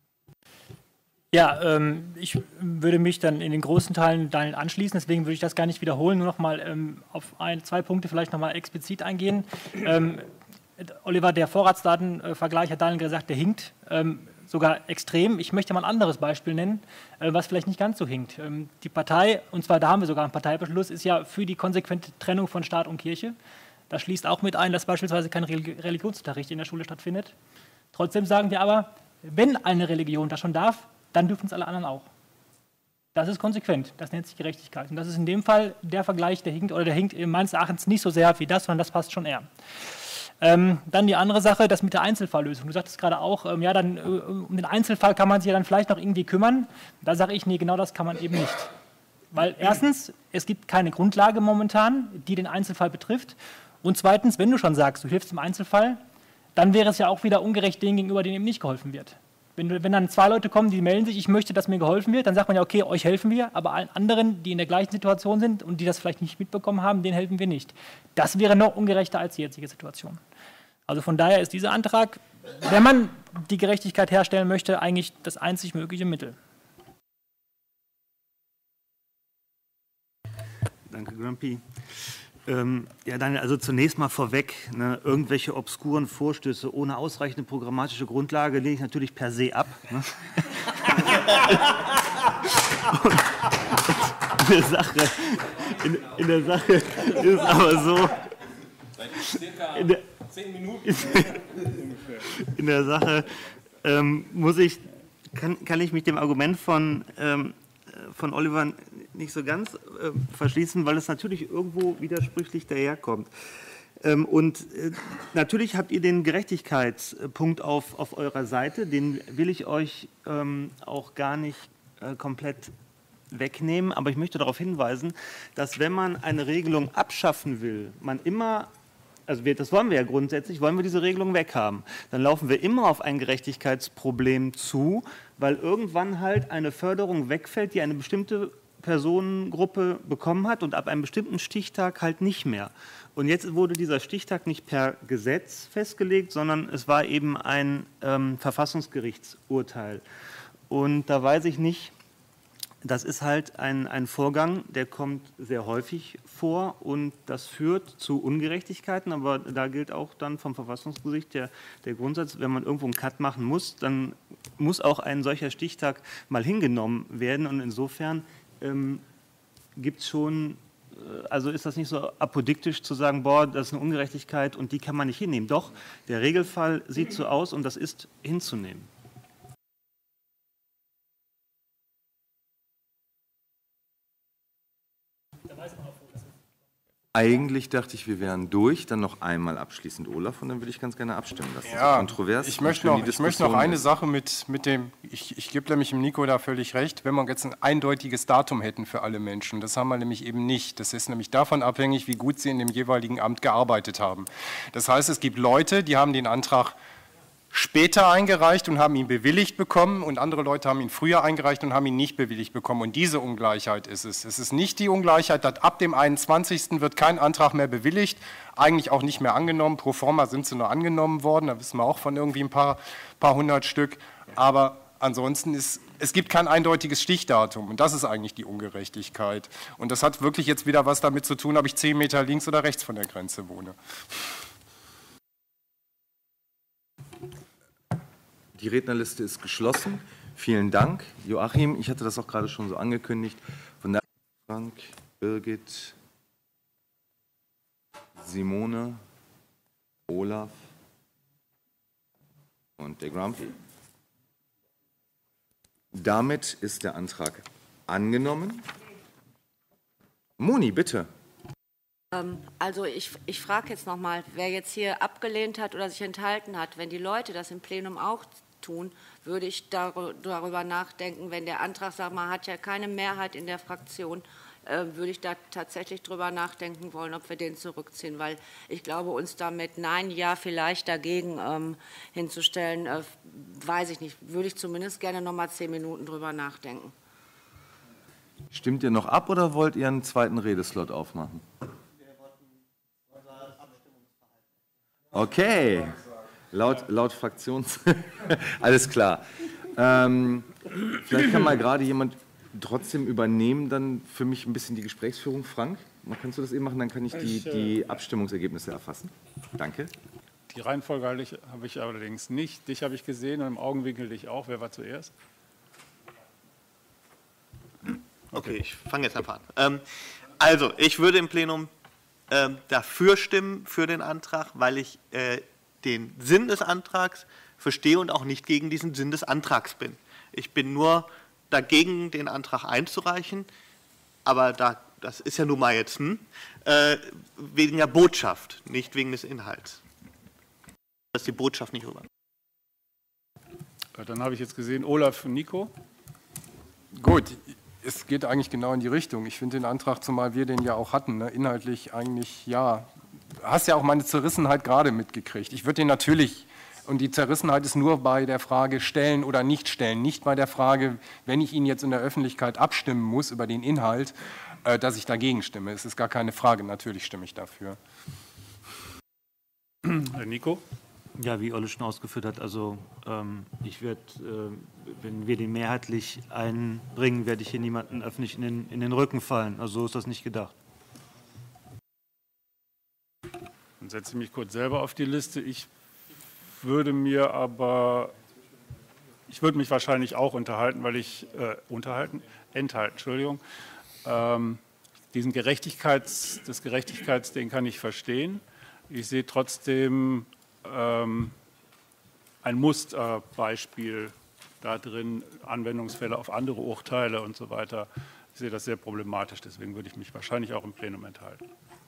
Ja, ich würde mich dann in den großen Teilen Daniel anschließen, deswegen würde ich das gar nicht wiederholen, nur noch mal auf 2 Punkte vielleicht noch mal explizit eingehen. Oliver, der Vorratsdatenvergleich, hat Daniel gesagt, der hinkt sogar extrem. Ich möchte mal ein anderes Beispiel nennen, was vielleicht nicht ganz so hinkt. Die Partei, und zwar da haben wir sogar einen Parteibeschluss, ist ja für die konsequente Trennung von Staat und Kirche. Das schließt auch mit ein, dass beispielsweise kein Religionsunterricht in der Schule stattfindet. Trotzdem sagen wir aber, wenn eine Religion das schon darf, dann dürfen es alle anderen auch. Das ist konsequent, das nennt sich Gerechtigkeit. Und das ist in dem Fall der Vergleich, der hinkt meines Erachtens nicht so sehr wie das, sondern das passt schon eher. Dann die andere Sache, das mit der Einzelfalllösung. Du sagtest gerade auch, um den Einzelfall kann man sich ja dann vielleicht noch irgendwie kümmern. Da sage ich, nee, genau das kann man eben nicht. Weil erstens, es gibt keine Grundlage momentan, die den Einzelfall betrifft. Und zweitens, wenn du schon sagst, du hilfst im Einzelfall, dann wäre es ja auch wieder ungerecht denen gegenüber, denen eben nicht geholfen wird. Wenn dann 2 Leute kommen, die melden sich, ich möchte, dass mir geholfen wird, dann sagt man ja, okay, euch helfen wir, aber allen anderen, die in der gleichen Situation sind und die das vielleicht nicht mitbekommen haben, denen helfen wir nicht. Das wäre noch ungerechter als die jetzige Situation. Also von daher ist dieser Antrag, wenn man die Gerechtigkeit herstellen möchte, eigentlich das einzig mögliche Mittel. Danke, Grumpy. Ja, Daniel, also zunächst mal vorweg, ne, irgendwelche obskuren Vorstöße ohne ausreichende programmatische Grundlage lehne ich natürlich per se ab. Ne? Und in der Sache ist aber so, in der Sache kann ich mich dem Argument von Oliver nicht so ganz verschließen, weil es natürlich irgendwo widersprüchlich daherkommt. Natürlich habt ihr den Gerechtigkeitspunkt auf eurer Seite, den will ich euch auch gar nicht komplett wegnehmen, aber ich möchte darauf hinweisen, dass wenn man eine Regelung abschaffen will, man immer, also das wollen wir ja grundsätzlich, wollen wir diese Regelung weghaben, dann laufen wir immer auf ein Gerechtigkeitsproblem zu, weil irgendwann halt eine Förderung wegfällt, die eine bestimmte Personengruppe bekommen hat und ab einem bestimmten Stichtag halt nicht mehr. Und jetzt wurde dieser Stichtag nicht per Gesetz festgelegt, sondern es war eben ein Verfassungsgerichtsurteil. Und da weiß ich nicht, das ist halt ein Vorgang, der kommt sehr häufig vor und das führt zu Ungerechtigkeiten, aber da gilt auch dann vom Verfassungsgericht der Grundsatz, wenn man irgendwo einen Cut machen muss, dann muss auch ein solcher Stichtag mal hingenommen werden und insofern gibt es schon, also ist das nicht so apodiktisch zu sagen, boah, das ist eine Ungerechtigkeit und die kann man nicht hinnehmen. Doch, der Regelfall sieht so aus und das ist hinzunehmen. Eigentlich dachte ich, wir wären durch. Dann noch einmal abschließend Olaf und dann würde ich ganz gerne abstimmen lassen. Ja, so kontrovers. Ich möchte noch eine Sache mit dem, ich gebe nämlich dem Nico da völlig recht, wenn wir jetzt ein eindeutiges Datum hätten für alle Menschen. Das haben wir nämlich eben nicht. Das ist nämlich davon abhängig, wie gut sie in dem jeweiligen Amt gearbeitet haben. Das heißt, es gibt Leute, die haben den Antrag später eingereicht und haben ihn bewilligt bekommen und andere Leute haben ihn früher eingereicht und haben ihn nicht bewilligt bekommen. Und diese Ungleichheit ist es. Es ist nicht die Ungleichheit, dass ab dem 21. wird kein Antrag mehr bewilligt, eigentlich auch nicht mehr angenommen. Pro forma sind sie nur angenommen worden, da wissen wir auch von irgendwie ein paar hundert Stück. Aber ansonsten es gibt kein eindeutiges Stichdatum und das ist eigentlich die Ungerechtigkeit. Und das hat wirklich jetzt wieder was damit zu tun, ob ich 10 Meter links oder rechts von der Grenze wohne. Die Rednerliste ist geschlossen. Vielen Dank. Joachim, ich hatte das auch gerade schon so angekündigt. Von der Frank, Birgit, Simone, Olaf und der Grumpy. Damit ist der Antrag angenommen. Moni, bitte. Also ich frage jetzt nochmal, wer jetzt hier abgelehnt hat oder sich enthalten hat, wenn die Leute das im Plenum auch tun, würde ich darüber nachdenken, wenn der Antrag, sag mal, hat ja keine Mehrheit in der Fraktion, würde ich da tatsächlich drüber nachdenken wollen, ob wir den zurückziehen, weil ich glaube, uns damit Nein, Ja vielleicht dagegen hinzustellen, weiß ich nicht, würde ich zumindest gerne noch mal 10 Minuten drüber nachdenken. Stimmt ihr noch ab oder wollt ihr einen zweiten Redeslot aufmachen? Okay, laut Fraktions... Alles klar. Vielleicht kann mal gerade jemand trotzdem übernehmen, dann für mich ein bisschen die Gesprächsführung. Frank, kannst du das eben machen? Dann kann ich die Abstimmungsergebnisse erfassen. Danke. Die Reihenfolge habe ich allerdings nicht. Dich habe ich gesehen und im Augenwinkel dich auch. Wer war zuerst? Okay, ich fange jetzt einfach an. Also, ich würde im Plenum dafür stimmen, für den Antrag, weil ich den Sinn des Antrags verstehe und auch nicht gegen diesen Sinn des Antrags bin. Ich bin nur dagegen, den Antrag einzureichen, aber das ist ja nun mal jetzt wegen der Botschaft, nicht wegen des Inhalts. Dass die Botschaft nicht rüber. Dann habe ich jetzt gesehen, Olaf und Nico. Gut, es geht eigentlich genau in die Richtung. Ich finde den Antrag, zumal wir den ja auch hatten, ne, inhaltlich eigentlich, ja, du hast ja auch meine Zerrissenheit gerade mitgekriegt. Ich würde den natürlich, und die Zerrissenheit ist nur bei der Frage stellen oder nicht stellen, nicht bei der Frage, wenn ich ihn jetzt in der Öffentlichkeit abstimmen muss über den Inhalt, dass ich dagegen stimme. Es ist gar keine Frage, natürlich stimme ich dafür. Herr Nico? Ja, wie Olle schon ausgeführt hat, also ich werde, wenn wir den mehrheitlich einbringen, werde ich hier niemanden öffentlich in den Rücken fallen. Also so ist das nicht gedacht. Dann setze ich mich kurz selber auf die Liste. Ich würde mich wahrscheinlich auch enthalten, Entschuldigung. Das Gerechtigkeitsding kann ich verstehen. Ich sehe trotzdem ein Musterbeispiel da drin, Anwendungsfälle auf andere Urteile und so weiter. Ich sehe das sehr problematisch, deswegen würde ich mich wahrscheinlich auch im Plenum enthalten.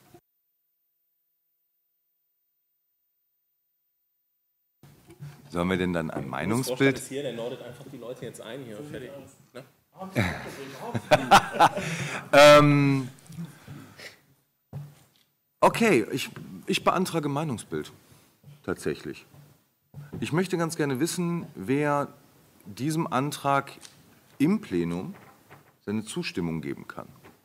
Sollen wir denn dann ein Meinungsbild? Der ist hier, der nordet einfach die Leute jetzt ein hier. Fertig. Ne? Okay, ich beantrage Meinungsbild. Tatsächlich. Ich möchte ganz gerne wissen, wer diesem Antrag im Plenum seine Zustimmung geben kann.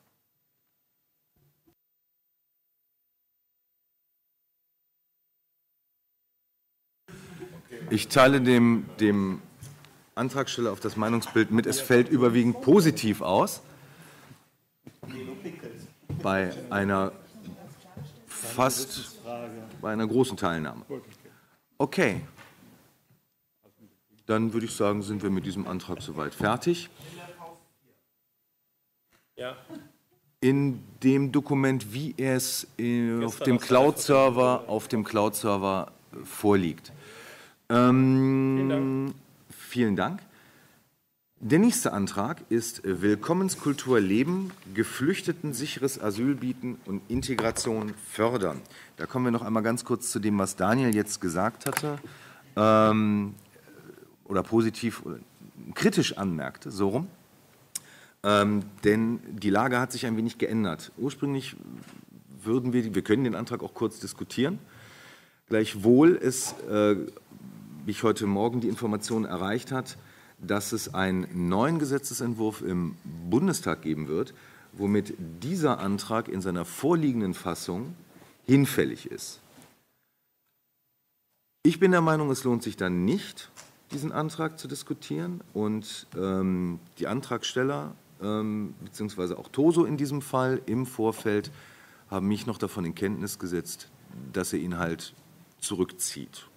Ich teile dem Antragsteller auf das Meinungsbild mit, es fällt überwiegend positiv aus. Bei einer großen Teilnahme. Okay. Dann würde ich sagen, sind wir mit diesem Antrag soweit fertig. Ja. In dem Dokument, wie es auf dem Cloud-Server vorliegt. Vielen Dank. Der nächste Antrag ist Willkommenskultur leben, Geflüchteten sicheres Asyl bieten und Integration fördern. Da kommen wir noch einmal ganz kurz zu dem, was Daniel jetzt gesagt hatte, oder positiv oder kritisch anmerkte, so rum. Denn die Lage hat sich ein wenig geändert. Ursprünglich wir können den Antrag auch kurz diskutieren, gleichwohl mich heute Morgen die Information erreicht hat, dass es einen neuen Gesetzesentwurf im Bundestag geben wird, womit dieser Antrag in seiner vorliegenden Fassung hinfällig ist. Ich bin der Meinung, es lohnt sich dann nicht, diesen Antrag zu diskutieren, und die Antragsteller, beziehungsweise auch Toso in diesem Fall, im Vorfeld, haben mich noch davon in Kenntnis gesetzt, dass er ihn halt zurückzieht.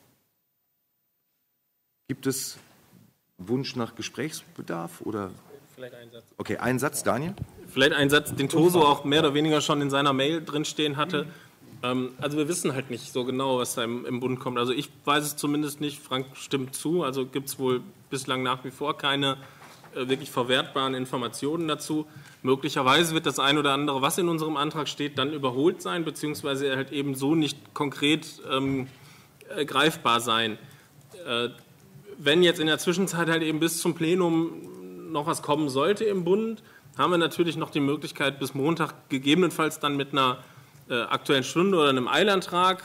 Gibt es Wunsch nach Gesprächsbedarf oder? Vielleicht einen Satz. Okay, einen Satz, Daniel? Vielleicht einen Satz, den Toso auch mehr oder weniger schon in seiner Mail drinstehen hatte. Also wir wissen halt nicht so genau, was da im Bund kommt. Also ich weiß es zumindest nicht, Frank stimmt zu, also gibt es wohl bislang nach wie vor keine wirklich verwertbaren Informationen dazu. Möglicherweise wird das ein oder andere, was in unserem Antrag steht, dann überholt sein, beziehungsweise er halt eben so nicht konkret greifbar sein. Wenn jetzt in der Zwischenzeit halt eben bis zum Plenum noch was kommen sollte im Bund, haben wir natürlich noch die Möglichkeit, bis Montag gegebenenfalls dann mit einer Aktuellen Stunde oder einem Eilantrag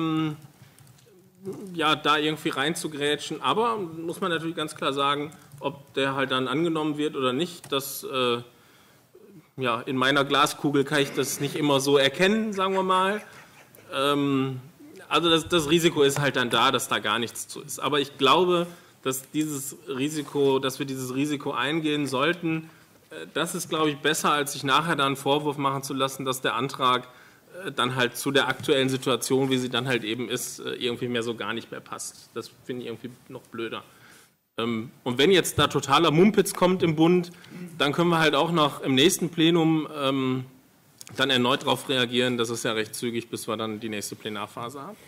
da irgendwie reinzugrätschen. Aber muss man natürlich ganz klar sagen, ob der halt dann angenommen wird oder nicht, das in meiner Glaskugel kann ich das nicht immer so erkennen, sagen wir mal. Also das Risiko ist halt dann da, dass da gar nichts zu ist. Aber ich glaube, dass wir dieses Risiko eingehen sollten. Das ist, glaube ich, besser, als sich nachher da einen Vorwurf machen zu lassen, dass der Antrag dann halt zu der aktuellen Situation, wie sie dann halt eben ist, irgendwie mehr so gar nicht mehr passt. Das finde ich irgendwie noch blöder. Und wenn jetzt da totaler Mumpitz kommt im Bund, dann können wir halt auch noch im nächsten Plenum dann erneut darauf reagieren. Das ist ja recht zügig, bis wir dann die nächste Plenarphase haben.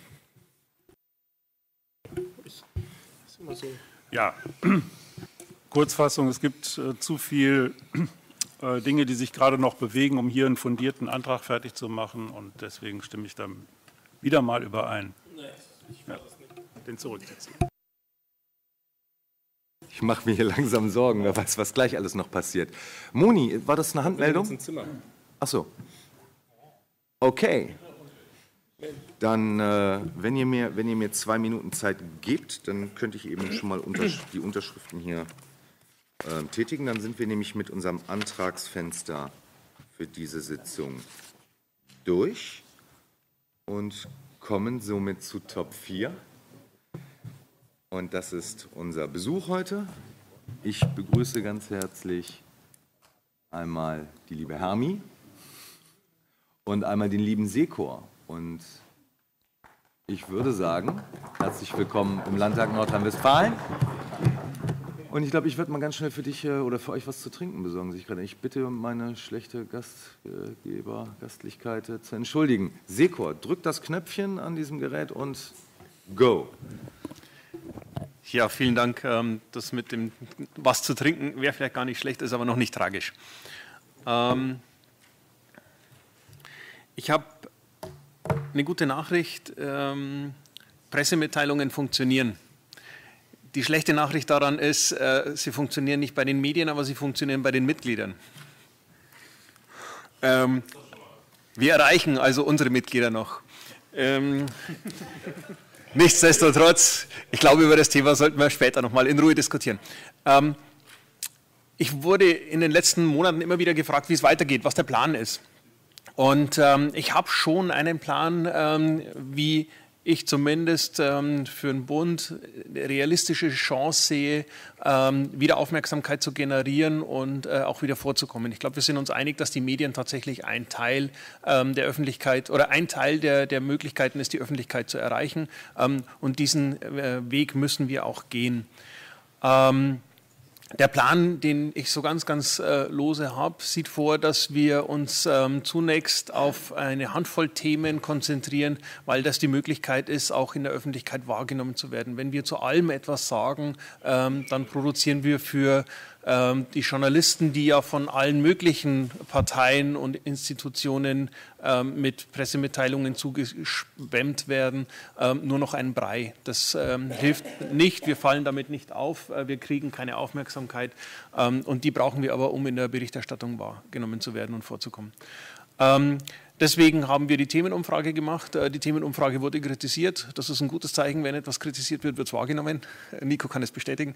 Ja, Kurzfassung, es gibt zu viel Dinge, die sich gerade noch bewegen, um hier einen fundierten Antrag fertig zu machen, und deswegen stimme ich da wieder mal überein. Ja, den zurückziehen. Ich mache mir hier langsam Sorgen, wer weiß, was gleich alles noch passiert. Moni, war das eine Handmeldung? Ach so. Okay. Dann, wenn ihr mir 2 Minuten Zeit gebt, dann könnte ich eben schon mal die Unterschriften hier tätigen. Dann sind wir nämlich mit unserem Antragsfenster für diese Sitzung durch und kommen somit zu Top 4. Und das ist unser Besuch heute. Ich begrüße ganz herzlich einmal die liebe Hermi und einmal den lieben Sekor. Und ich würde sagen, herzlich willkommen im Landtag Nordrhein-Westfalen. Und ich glaube, ich werde mal ganz schnell für dich oder für euch was zu trinken besorgen. Ich bitte um meine schlechte Gastlichkeit zu entschuldigen. Sekor, drück das Knöpfchen an diesem Gerät und go. Ja, vielen Dank. Das mit dem was zu trinken wäre vielleicht gar nicht schlecht, ist aber noch nicht tragisch. Ich habe eine gute Nachricht. Pressemitteilungen funktionieren. Die schlechte Nachricht daran ist, sie funktionieren nicht bei den Medien, aber sie funktionieren bei den Mitgliedern. Wir erreichen also unsere Mitglieder noch. Nichtsdestotrotz, ich glaube, über das Thema sollten wir später noch mal in Ruhe diskutieren. Ich wurde in den letzten Monaten immer wieder gefragt, wie es weitergeht, was der Plan ist. Und ich habe schon einen Plan, wie ich zumindest für den Bund eine realistische Chance sehe, wieder Aufmerksamkeit zu generieren und auch wieder vorzukommen. Ich glaube, wir sind uns einig, dass die Medien tatsächlich ein Teil der Öffentlichkeit oder ein Teil der Möglichkeiten ist, die Öffentlichkeit zu erreichen. Und diesen Weg müssen wir auch gehen. Der Plan, den ich so ganz lose habe, sieht vor, dass wir uns zunächst auf eine Handvoll Themen konzentrieren, weil das die Möglichkeit ist, auch in der Öffentlichkeit wahrgenommen zu werden. Wenn wir zu allem etwas sagen, dann produzieren wir für die Journalisten, die ja von allen möglichen Parteien und Institutionen mit Pressemitteilungen zugeschwemmt werden, nur noch einen Brei. Das hilft nicht, wir fallen damit nicht auf, wir kriegen keine Aufmerksamkeit und die brauchen wir aber, um in der Berichterstattung wahrgenommen zu werden und vorzukommen. Deswegen haben wir die Themenumfrage gemacht. Die Themenumfrage wurde kritisiert. Das ist ein gutes Zeichen. Wenn etwas kritisiert wird, wird es wahrgenommen. Nico kann es bestätigen.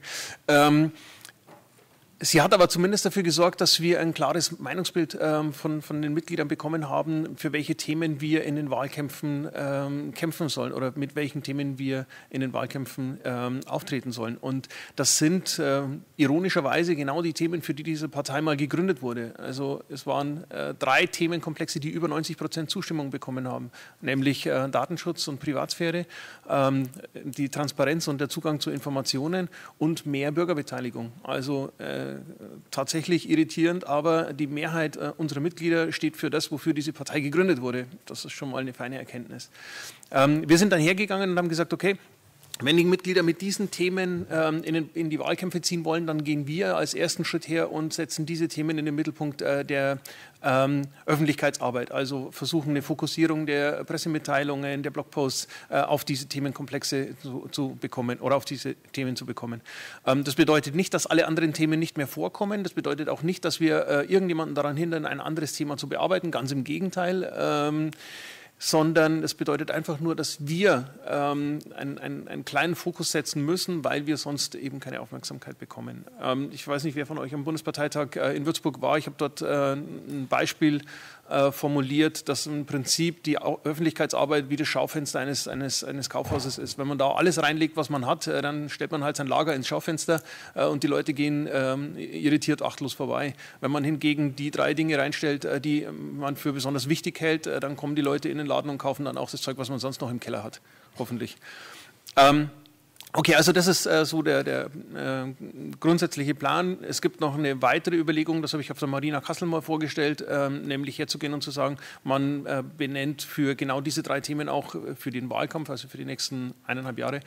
Sie hat aber zumindest dafür gesorgt, dass wir ein klares Meinungsbild von den Mitgliedern bekommen haben, für welche Themen wir in den Wahlkämpfen kämpfen sollen oder mit welchen Themen wir in den Wahlkämpfen auftreten sollen. Und das sind ironischerweise genau die Themen, für die diese Partei mal gegründet wurde. Also es waren 3 Themenkomplexe, die über 90% Zustimmung bekommen haben, nämlich Datenschutz und Privatsphäre, die Transparenz und der Zugang zu Informationen und mehr Bürgerbeteiligung. Also tatsächlich irritierend, aber die Mehrheit unserer Mitglieder steht für das, wofür diese Partei gegründet wurde. Das ist schon mal eine feine Erkenntnis. Wir sind dann hergegangen und haben gesagt, okay, wenn die Mitglieder mit diesen Themen in die Wahlkämpfe ziehen wollen, dann gehen wir als ersten Schritt her und setzen diese Themen in den Mittelpunkt der Öffentlichkeitsarbeit. Also versuchen eine Fokussierung der Pressemitteilungen, der Blogposts auf diese Themenkomplexe zu bekommen oder auf diese Themen zu bekommen. Das bedeutet nicht, dass alle anderen Themen nicht mehr vorkommen. Das bedeutet auch nicht, dass wir irgendjemanden daran hindern, ein anderes Thema zu bearbeiten. Ganz im Gegenteil. Sondern es bedeutet einfach nur, dass wir einen kleinen Fokus setzen müssen, weil wir sonst eben keine Aufmerksamkeit bekommen. Ich weiß nicht, wer von euch am Bundesparteitag in Würzburg war. Ich habe dort ein Beispiel formuliert, dass im Prinzip die Öffentlichkeitsarbeit wie das Schaufenster eines Kaufhauses ist. Wenn man da alles reinlegt, was man hat, dann stellt man halt sein Lager ins Schaufenster und die Leute gehen irritiert achtlos vorbei. Wenn man hingegen die 3 Dinge reinstellt, die man für besonders wichtig hält, dann kommen die Leute in den Laden und kaufen dann auch das Zeug, was man sonst noch im Keller hat, hoffentlich. Okay, also das ist so der grundsätzliche Plan. Es gibt noch eine weitere Überlegung, das habe ich auf der Marina Kassel mal vorgestellt, nämlich herzugehen und zu sagen, man benennt für genau diese 3 Themen auch für den Wahlkampf, also für die nächsten 1,5 Jahre,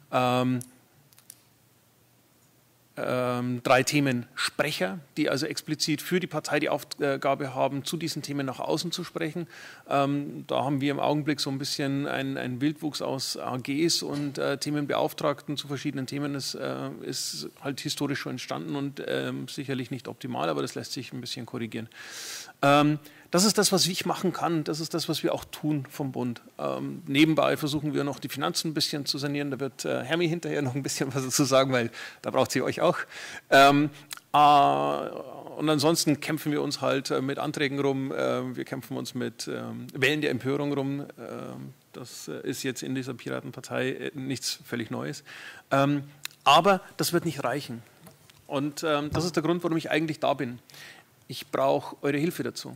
3 Themen Sprecher, die also explizit für die Partei die Aufgabe haben, zu diesen Themen nach außen zu sprechen. Da haben wir im Augenblick so ein bisschen einen Wildwuchs aus AGs und Themenbeauftragten zu verschiedenen Themen. Das ist halt historisch schon entstanden und sicherlich nicht optimal, aber das lässt sich ein bisschen korrigieren. Das ist das, was ich machen kann. Das ist das, was wir auch tun vom Bund. Nebenbei versuchen wir noch die Finanzen ein bisschen zu sanieren. Da wird Hermi hinterher noch ein bisschen was dazu sagen, weil da braucht sie euch auch. Und ansonsten kämpfen wir uns halt mit Anträgen rum. Wir kämpfen uns mit Wellen der Empörung rum. Das ist jetzt in dieser Piratenpartei nichts völlig Neues. Aber das wird nicht reichen. Und das ist der Grund, warum ich eigentlich da bin. Ich brauche eure Hilfe dazu.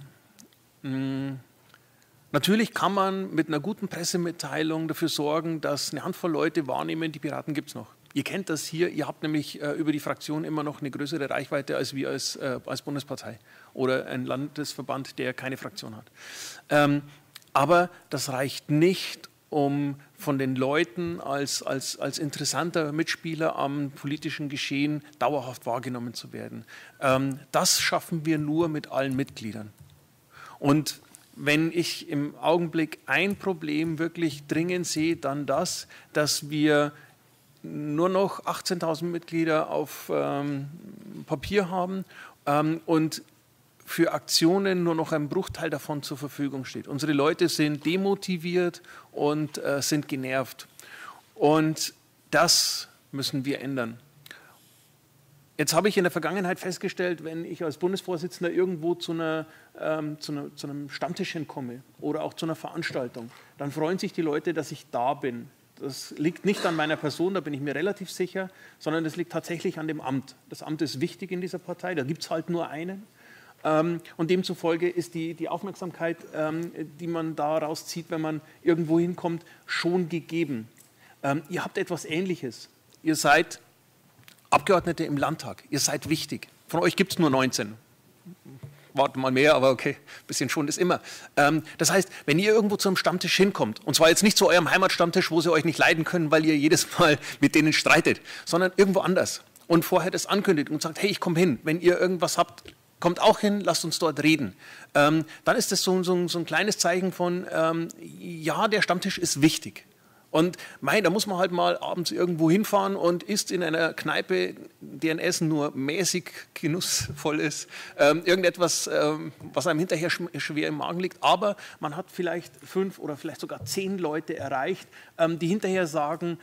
Natürlich kann man mit einer guten Pressemitteilung dafür sorgen, dass eine Handvoll Leute wahrnehmen, die Piraten gibt es noch. Ihr kennt das hier, ihr habt nämlich über die Fraktion immer noch eine größere Reichweite als wir als Bundespartei oder ein Landesverband, der keine Fraktion hat. Aber das reicht nicht, um von den Leuten als interessanter Mitspieler am politischen Geschehen dauerhaft wahrgenommen zu werden. Das schaffen wir nur mit allen Mitgliedern. Und wenn ich im Augenblick ein Problem wirklich dringend sehe, dann das, dass wir nur noch 18.000 Mitglieder auf Papier haben und für Aktionen nur noch ein Bruchteil davon zur Verfügung steht. Unsere Leute sind demotiviert und sind genervt. Und das müssen wir ändern. Jetzt habe ich in der Vergangenheit festgestellt, wenn ich als Bundesvorsitzender irgendwo zu einem Stammtisch hinkomme oder auch zu einer Veranstaltung, dann freuen sich die Leute, dass ich da bin. Das liegt nicht an meiner Person, da bin ich mir relativ sicher, sondern das liegt tatsächlich an dem Amt. Das Amt ist wichtig in dieser Partei, da gibt es halt nur einen. Und demzufolge ist die Aufmerksamkeit, die man da rauszieht, wenn man irgendwo hinkommt, schon gegeben. Ihr habt etwas Ähnliches. Ihr seid Abgeordnete im Landtag, ihr seid wichtig. Von euch gibt es nur 19. Warten mal mehr, aber okay, ein bisschen schon ist immer. Das heißt, wenn ihr irgendwo zu einem Stammtisch hinkommt, und zwar jetzt nicht zu eurem Heimatstammtisch, wo sie euch nicht leiden können, weil ihr jedes Mal mit denen streitet, sondern irgendwo anders und vorher das ankündigt und sagt, hey, ich komme hin, wenn ihr irgendwas habt, kommt auch hin, lasst uns dort reden. Dann ist das so ein kleines Zeichen von, ja, der Stammtisch ist wichtig. Und da muss man halt mal abends irgendwo hinfahren und isst in einer Kneipe, deren Essen nur mäßig genussvoll ist. Irgendetwas, was einem hinterher schwer im Magen liegt. Aber man hat vielleicht 5 oder vielleicht sogar 10 Leute erreicht, die hinterher sagen,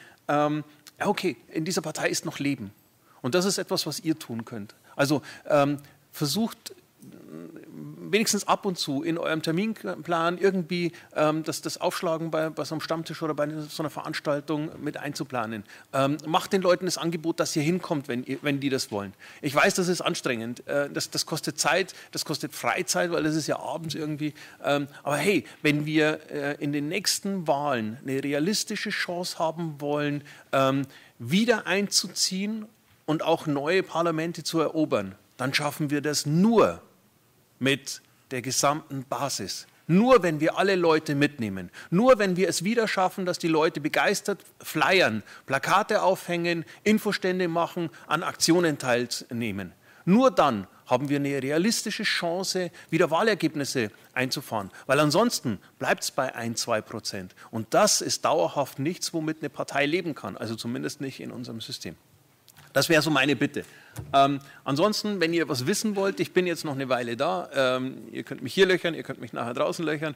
okay, in dieser Partei ist noch Leben. Und das ist etwas, was ihr tun könnt. Also versucht wenigstens ab und zu in eurem Terminplan irgendwie das Aufschlagen bei so einem Stammtisch oder bei so einer Veranstaltung mit einzuplanen. Macht den Leuten das Angebot, dass ihr hinkommt, wenn die das wollen. Ich weiß, das ist anstrengend. Das kostet Zeit, das kostet Freizeit, weil das ist ja abends irgendwie. Aber hey, wenn wir in den nächsten Wahlen eine realistische Chance haben wollen, wieder einzuziehen und auch neue Parlamente zu erobern, dann schaffen wir das nur mit der gesamten Basis. Nur wenn wir alle Leute mitnehmen. Nur wenn wir es wieder schaffen, dass die Leute begeistert flyern, Plakate aufhängen, Infostände machen, an Aktionen teilnehmen. Nur dann haben wir eine realistische Chance, wieder Wahlergebnisse einzufahren. Weil ansonsten bleibt es bei 1-2%. Und das ist dauerhaft nichts, womit eine Partei leben kann. Also zumindest nicht in unserem System. Das wäre so meine Bitte. Ansonsten, wenn ihr was wissen wollt, ich bin jetzt noch eine Weile da. Ihr könnt mich hier löchern, ihr könnt mich nachher draußen löchern.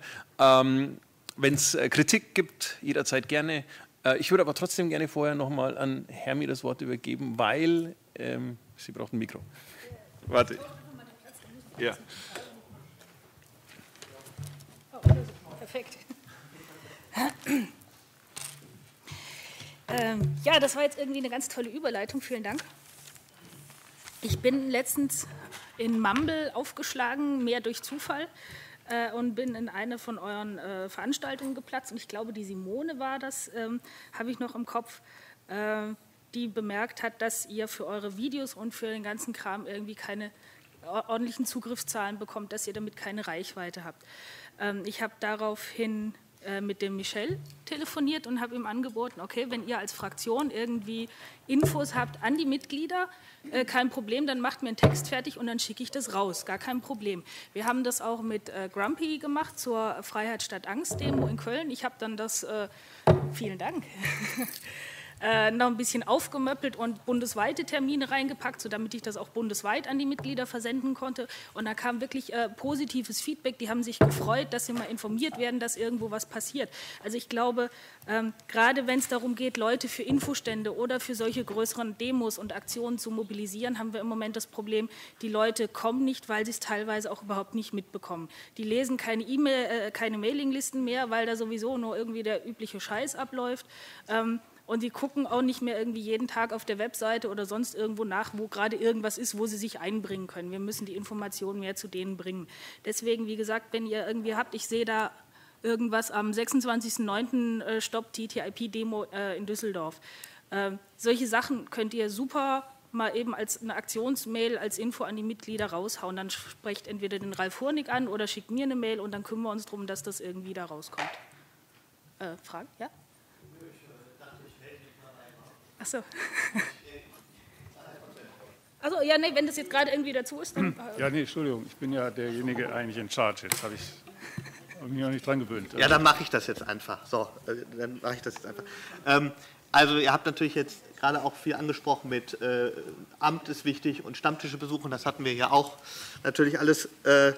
Wenn es Kritik gibt, jederzeit gerne. Ich würde aber trotzdem gerne vorher nochmal an Hermi das Wort übergeben, weil sie braucht ein Mikro. Warte. Ja. Perfekt. Ja, das war jetzt irgendwie eine ganz tolle Überleitung. Vielen Dank. Ich bin letztens in Mumble aufgeschlagen, mehr durch Zufall, und bin in eine von euren Veranstaltungen geplatzt. Und ich glaube, die Simone war das, habe ich noch im Kopf, die bemerkt hat, dass ihr für eure Videos und für den ganzen Kram irgendwie keine ordentlichen Zugriffszahlen bekommt, dass ihr damit keine Reichweite habt. Ich habe daraufhin mit dem Michel telefoniert und habe ihm angeboten, okay, wenn ihr als Fraktion irgendwie Infos habt an die Mitglieder, kein Problem, dann macht mir einen Text fertig und dann schicke ich das raus, gar kein Problem. Wir haben das auch mit Grumpy gemacht zur Freiheit statt Angst Demo in Köln. Ich habe dann das, vielen Dank, noch ein bisschen aufgemöppelt und bundesweite Termine reingepackt, so damit ich das auch bundesweit an die Mitglieder versenden konnte. Und da kam wirklich positives Feedback. Die haben sich gefreut, dass sie mal informiert werden, dass irgendwo was passiert. Also ich glaube, gerade wenn es darum geht, Leute für Infostände oder für solche größeren Demos und Aktionen zu mobilisieren, haben wir im Moment das Problem, die Leute kommen nicht, weil sie es teilweise auch überhaupt nicht mitbekommen. Die lesen keine E-Mail, keine Mailinglisten mehr, weil da sowieso nur irgendwie der übliche Scheiß abläuft. Und sie gucken auch nicht mehr irgendwie jeden Tag auf der Webseite oder sonst irgendwo nach, wo gerade irgendwas ist, wo sie sich einbringen können. Wir müssen die Informationen mehr zu denen bringen. Deswegen, wie gesagt, wenn ihr irgendwie habt, ich sehe da irgendwas am 26.09. Stopp TTIP-Demo in Düsseldorf. Solche Sachen könnt ihr super mal eben als eine Aktionsmail, als Info an die Mitglieder raushauen. Dann sprecht entweder den Ralf Hurnig an oder schickt mir eine Mail und dann kümmern wir uns darum, dass das irgendwie da rauskommt. Fragen? Ja? Achso. Also ja, nee, wenn das jetzt gerade irgendwie dazu ist, dann... Ja, nee, Entschuldigung, ich bin ja derjenige eigentlich in Charge. Jetzt habe ich mich noch nicht dran gewöhnt. Ja, dann mache ich das jetzt einfach. So, dann mache ich das jetzt einfach. Also ihr habt natürlich jetzt gerade auch viel angesprochen mit Amt ist wichtig und Stammtische besuchen. Das hatten wir ja auch natürlich alles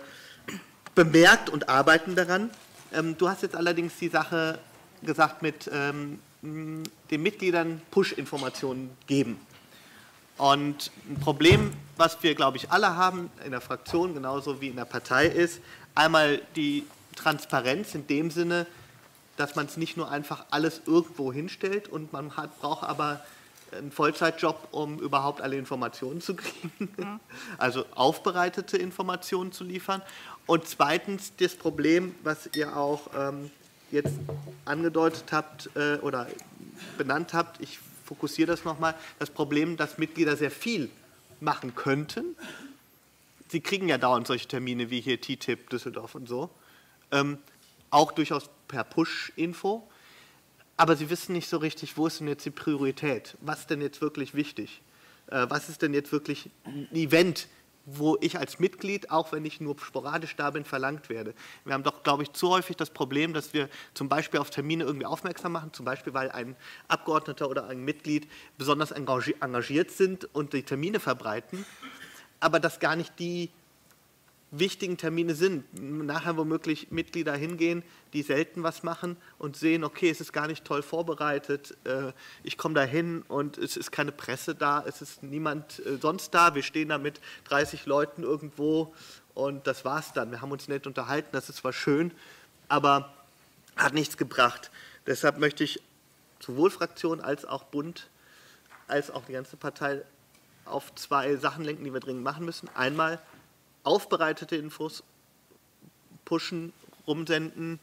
bemerkt und arbeiten daran. Du hast jetzt allerdings die Sache gesagt mit den Mitgliedern Push-Informationen geben. Und ein Problem, was wir, glaube ich, alle haben in der Fraktion, genauso wie in der Partei, ist einmal die Transparenz in dem Sinne, dass man es nicht nur einfach alles irgendwo hinstellt und man braucht aber einen Vollzeitjob, um überhaupt alle Informationen zu kriegen, also aufbereitete Informationen zu liefern. Und zweitens das Problem, was ihr auch jetzt angedeutet habt oder benannt habt, ich fokussiere das nochmal, das Problem, dass Mitglieder sehr viel machen könnten. Sie kriegen ja dauernd solche Termine wie hier TTIP, Düsseldorf und so, auch durchaus per Push-Info, aber sie wissen nicht so richtig, wo ist denn jetzt die Priorität, was ist denn jetzt wirklich wichtig, was ist denn jetzt wirklich ein Event, wo ich als Mitglied, auch wenn ich nur sporadisch da bin, verlangt werde. Wir haben doch, glaube ich, zu häufig das Problem, dass wir zum Beispiel auf Termine irgendwie aufmerksam machen, zum Beispiel, weil ein Abgeordneter oder ein Mitglied besonders engagiert sind und die Termine verbreiten, aber das gar nicht die wichtigen Termine sind. Nachher womöglich Mitglieder hingehen, die selten was machen und sehen, okay, es ist gar nicht toll vorbereitet, ich komme da hin und es ist keine Presse da, es ist niemand sonst da, wir stehen da mit 30 Leuten irgendwo und das war's dann. Wir haben uns nett unterhalten, das ist zwar schön, aber hat nichts gebracht. Deshalb möchte ich sowohl Fraktion als auch Bund, als auch die ganze Partei auf zwei Sachen lenken, die wir dringend machen müssen. Einmal aufbereitete Infos pushen, rumsenden,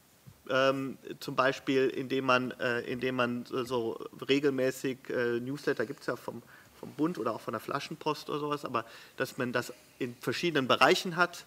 zum Beispiel indem man so regelmäßig Newsletter gibt es ja vom Bund oder auch von der Flaschenpost oder sowas, aber dass man das in verschiedenen Bereichen hat,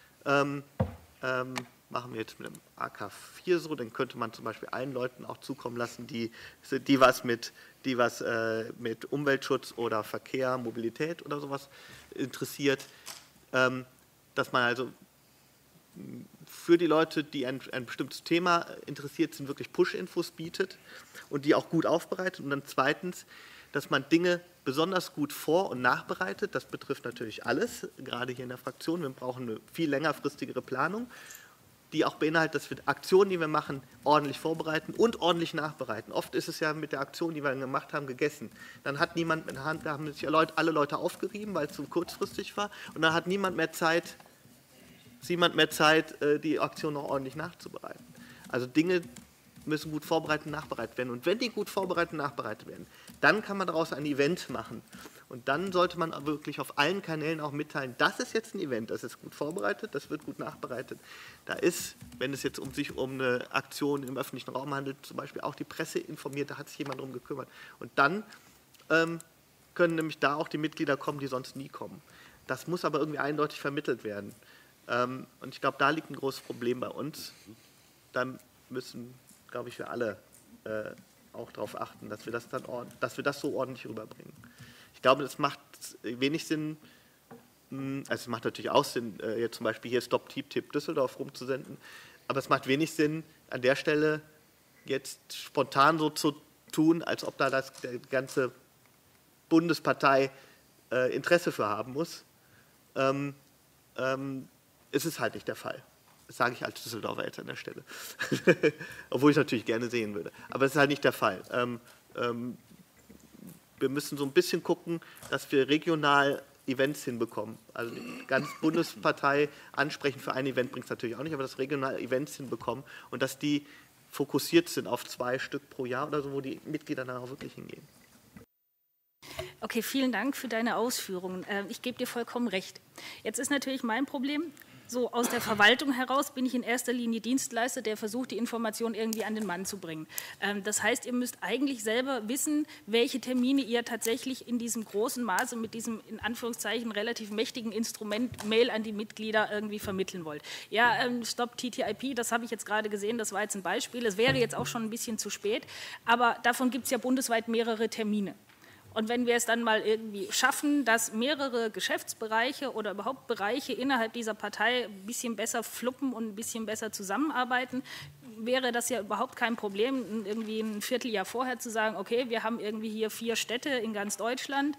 machen wir jetzt mit dem AK4 so, dann könnte man zum Beispiel allen Leuten auch zukommen lassen, die was mit Umweltschutz oder Verkehr, Mobilität oder sowas interessiert. Dass man also für die Leute, die ein bestimmtes Thema interessiert sind, wirklich Push-Infos bietet und die auch gut aufbereitet. Und dann zweitens, dass man Dinge besonders gut vor- und nachbereitet. Das betrifft natürlich alles, gerade hier in der Fraktion. Wir brauchen eine viel längerfristigere Planung, die auch beinhaltet, dass wir Aktionen, die wir machen, ordentlich vorbereiten und ordentlich nachbereiten. Oft ist es ja mit der Aktion, die wir gemacht haben, gegessen. Dann hat niemand mit der Hand, da haben sich alle Leute aufgerieben, weil es zu kurzfristig war. Und dann hat niemand mehr Zeit niemand mehr Zeit, die Aktion noch ordentlich nachzubereiten. Also Dinge müssen gut vorbereitet und nachbereitet werden. Und wenn die gut vorbereitet und nachbereitet werden, dann kann man daraus ein Event machen. Und dann sollte man wirklich auf allen Kanälen auch mitteilen, das ist jetzt ein Event, das ist gut vorbereitet, das wird gut nachbereitet. Da ist, wenn es jetzt sich um eine Aktion im öffentlichen Raum handelt, zum Beispiel auch die Presse informiert, da hat sich jemand darum gekümmert. Und dann können nämlich da auch die Mitglieder kommen, die sonst nie kommen. Das muss aber irgendwie eindeutig vermittelt werden. Und ich glaube, da liegt ein großes Problem bei uns. Da müssen, glaube ich, wir alle auch darauf achten, dass wir das so ordentlich rüberbringen. Ich glaube, das macht wenig Sinn, also es macht natürlich auch Sinn, jetzt zum Beispiel hier Stop TTIP Düsseldorf rumzusenden, aber es macht wenig Sinn, an der Stelle jetzt spontan so zu tun, als ob da die ganze Bundespartei Interesse für haben muss. Es ist halt nicht der Fall. Das sage ich als Düsseldorfer jetzt an der Stelle. Obwohl ich es natürlich gerne sehen würde. Aber es ist halt nicht der Fall. Wir müssen so ein bisschen gucken, dass wir regional Events hinbekommen. Also die ganze Bundespartei ansprechen für ein Event bringt es natürlich auch nicht, aber dass regional Events hinbekommen und dass die fokussiert sind auf 2 Stück pro Jahr oder so, wo die Mitglieder dann auch wirklich hingehen. Okay, vielen Dank für deine Ausführungen. Ich gebe dir vollkommen recht. Jetzt ist natürlich mein Problem, so aus der Verwaltung heraus bin ich in erster Linie Dienstleister, der versucht, die Information irgendwie an den Mann zu bringen. Das heißt, ihr müsst eigentlich selber wissen, welche Termine ihr tatsächlich in diesem großen Maße mit diesem in Anführungszeichen relativ mächtigen Instrument Mail an die Mitglieder irgendwie vermitteln wollt. Ja, Stop TTIP, das habe ich jetzt gerade gesehen, das war jetzt ein Beispiel. Es wäre jetzt auch schon ein bisschen zu spät, aber davon gibt es ja bundesweit mehrere Termine. Und wenn wir es dann mal irgendwie schaffen, dass mehrere Geschäftsbereiche oder überhaupt Bereiche innerhalb dieser Partei ein bisschen besser fluppen und ein bisschen besser zusammenarbeiten, wäre das ja überhaupt kein Problem, irgendwie ein Vierteljahr vorher zu sagen, okay, wir haben irgendwie hier 4 Städte in ganz Deutschland,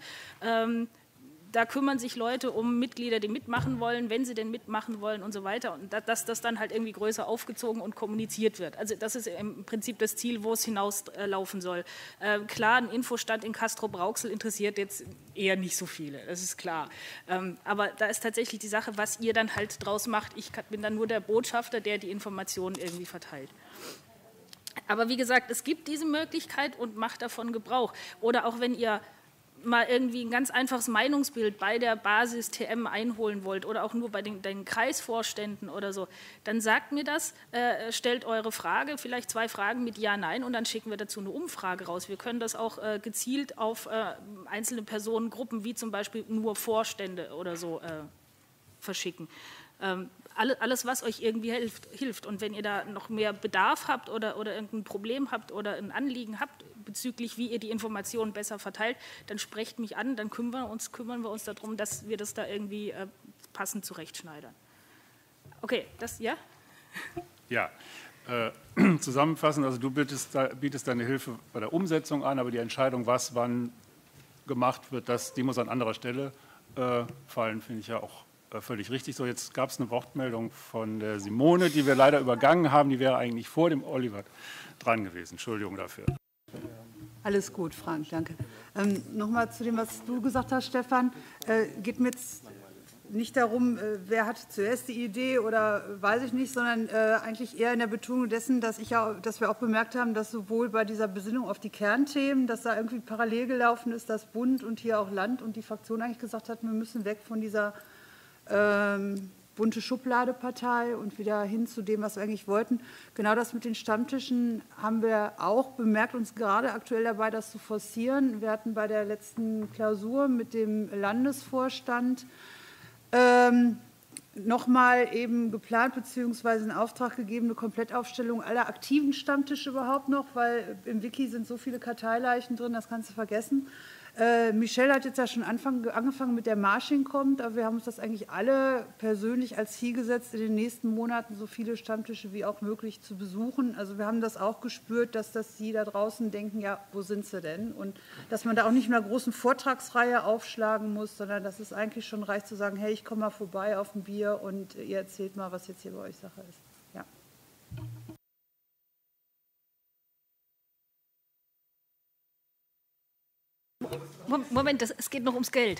da kümmern sich Leute um Mitglieder, die mitmachen wollen, wenn sie denn mitmachen wollen und so weiter. Und dass das dann halt irgendwie größer aufgezogen und kommuniziert wird. Also das ist im Prinzip das Ziel, wo es hinauslaufen soll. Klar, ein Infostand in Castrop-Rauxel interessiert jetzt eher nicht so viele, das ist klar. Aber da ist tatsächlich die Sache, was ihr dann halt draus macht. Ich bin dann nur der Botschafter, der die Informationen irgendwie verteilt. Aber wie gesagt, es gibt diese Möglichkeit und macht davon Gebrauch. Oder auch wenn ihr mal irgendwie ein ganz einfaches Meinungsbild bei der Basis TM einholen wollt oder auch nur bei den Kreisvorständen oder so, dann sagt mir das, stellt eure Frage, vielleicht 2 Fragen mit Ja, Nein und dann schicken wir dazu eine Umfrage raus. Wir können das auch gezielt auf einzelne Personengruppen, wie zum Beispiel nur Vorstände oder so, verschicken. Alles, was euch irgendwie hilft. Und wenn ihr da noch mehr Bedarf habt oder irgendein Problem habt oder ein Anliegen habt bezüglich, wie ihr die Informationen besser verteilt, dann sprecht mich an, dann kümmern wir uns darum, dass wir das da irgendwie passend zurechtschneidern. Okay, das, ja? Ja, zusammenfassend, also du bietest deine Hilfe bei der Umsetzung an, aber die Entscheidung, was wann gemacht wird, die muss an anderer Stelle fallen, finde ich ja auch völlig richtig. So, jetzt gab es eine Wortmeldung von der Simone, die wir leider übergangen haben. Die wäre eigentlich vor dem Oliver dran gewesen. Entschuldigung dafür. Alles gut, Frank, danke. Nochmal zu dem, was du gesagt hast, Stefan. Geht mir jetzt nicht darum, wer hat zuerst die Idee oder weiß ich nicht, sondern eigentlich eher in der Betonung dessen, dass wir auch bemerkt haben, dass sowohl bei dieser Besinnung auf die Kernthemen, dass da irgendwie parallel gelaufen ist, dass Bund und hier auch Land und die Fraktion eigentlich gesagt hatten, wir müssen weg von dieser bunte Schubladepartei und wieder hin zu dem, was wir eigentlich wollten. Genau das mit den Stammtischen haben wir auch bemerkt, uns gerade aktuell dabei, das zu forcieren. Wir hatten bei der letzten Klausur mit dem Landesvorstand nochmal eben geplant bzw. in Auftrag gegeben, eine Komplettaufstellung aller aktiven Stammtische überhaupt noch, weil im Wiki sind so viele Karteileichen drin, das kannst du vergessen. Michelle hat jetzt ja schon angefangen mit der Marsching kommt, aber wir haben uns das eigentlich alle persönlich als Ziel gesetzt, in den nächsten Monaten so viele Stammtische wie auch möglich zu besuchen. Also wir haben das auch gespürt, dass Sie da draußen denken, ja, wo sind sie denn? Und dass man da auch nicht mehr großen Vortragsreihe aufschlagen muss, sondern dass es eigentlich schon reicht zu sagen, hey, ich komme mal vorbei auf ein Bier und ihr erzählt mal, was jetzt hier bei euch Sache ist. Ja. Moment, es geht noch ums Geld.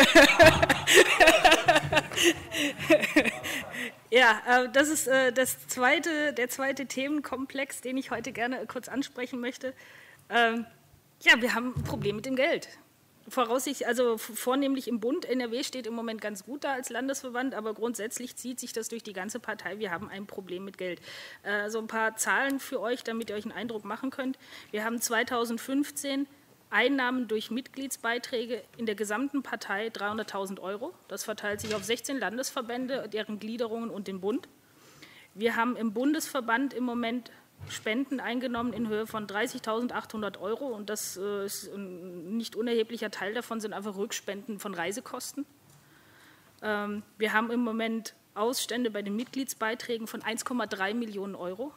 Ja, das ist der zweite Themenkomplex, den ich heute gerne kurz ansprechen möchte. Ja, wir haben ein Problem mit dem Geld. Vornehmlich im Bund. NRW steht im Moment ganz gut da als Landesverband, aber grundsätzlich zieht sich das durch die ganze Partei. Wir haben ein Problem mit Geld. So ein paar Zahlen für euch, damit ihr euch einen Eindruck machen könnt. Wir haben 2015 Einnahmen durch Mitgliedsbeiträge in der gesamten Partei 300.000 €. Das verteilt sich auf 16 Landesverbände, deren Gliederungen und den Bund. Wir haben im Bundesverband im Moment Spenden eingenommen in Höhe von 30.800 € und das ist ein nicht unerheblicher Teil davon sind einfach Rückspenden von Reisekosten. Wir haben im Moment Ausstände bei den Mitgliedsbeiträgen von 1,3 Millionen €.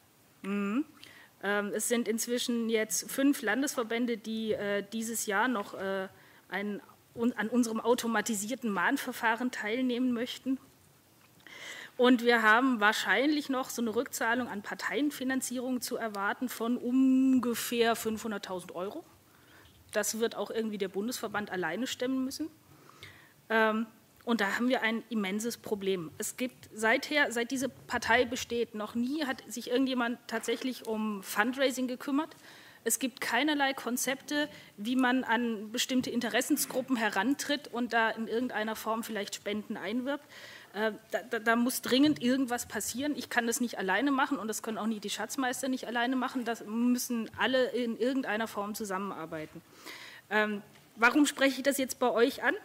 Es sind inzwischen jetzt 5 Landesverbände, die dieses Jahr noch an unserem automatisierten Mahnverfahren teilnehmen möchten. Und wir haben wahrscheinlich noch so eine Rückzahlung an Parteienfinanzierung zu erwarten von ungefähr 500.000 €. Das wird auch irgendwie der Bundesverband alleine stemmen müssen. Und da haben wir ein immenses Problem. Es gibt seit diese Partei besteht, noch nie hat sich irgendjemand tatsächlich um Fundraising gekümmert. Es gibt keinerlei Konzepte, wie man an bestimmte Interessensgruppen herantritt und da in irgendeiner Form vielleicht Spenden einwirbt. Da muss dringend irgendwas passieren. Ich kann das nicht alleine machen und das können auch nicht die Schatzmeister nicht alleine machen. Das müssen alle in irgendeiner Form zusammenarbeiten. Warum spreche ich das jetzt bei euch an?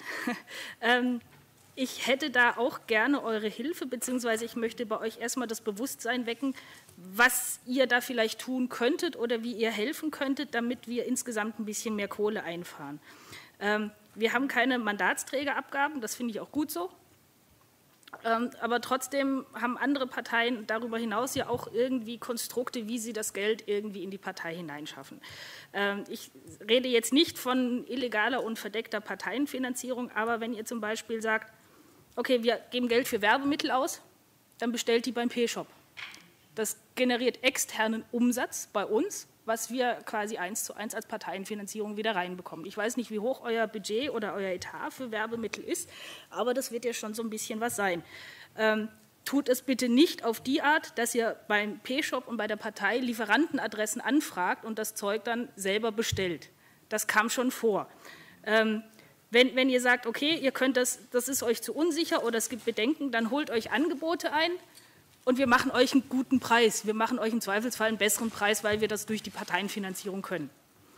Ich hätte da auch gerne eure Hilfe, beziehungsweise ich möchte bei euch erstmal das Bewusstsein wecken, was ihr da vielleicht tun könntet oder wie ihr helfen könntet, damit wir insgesamt ein bisschen mehr Kohle einfahren. Wir haben keine Mandatsträgerabgaben, das finde ich auch gut so. Aber trotzdem haben andere Parteien darüber hinaus ja auch irgendwie Konstrukte, wie sie das Geld irgendwie in die Partei hineinschaffen. Ich rede jetzt nicht von illegaler und verdeckter Parteienfinanzierung, aber wenn ihr zum Beispiel sagt, okay, wir geben Geld für Werbemittel aus, dann bestellt die beim P-Shop. Das generiert externen Umsatz bei uns, was wir quasi 1:1 als Parteienfinanzierung wieder reinbekommen. Ich weiß nicht, wie hoch euer Budget oder euer Etat für Werbemittel ist, aber das wird ja schon so ein bisschen was sein. Tut es bitte nicht auf die Art, dass ihr beim P-Shop und bei der Partei Lieferantenadressen anfragt und das Zeug dann selber bestellt. Das kam schon vor. Wenn ihr sagt, okay, ihr könnt das ist euch zu unsicher oder es gibt Bedenken, dann holt euch Angebote ein. Und wir machen euch einen guten Preis. Wir machen euch im Zweifelsfall einen besseren Preis, weil wir das durch die Parteienfinanzierung können.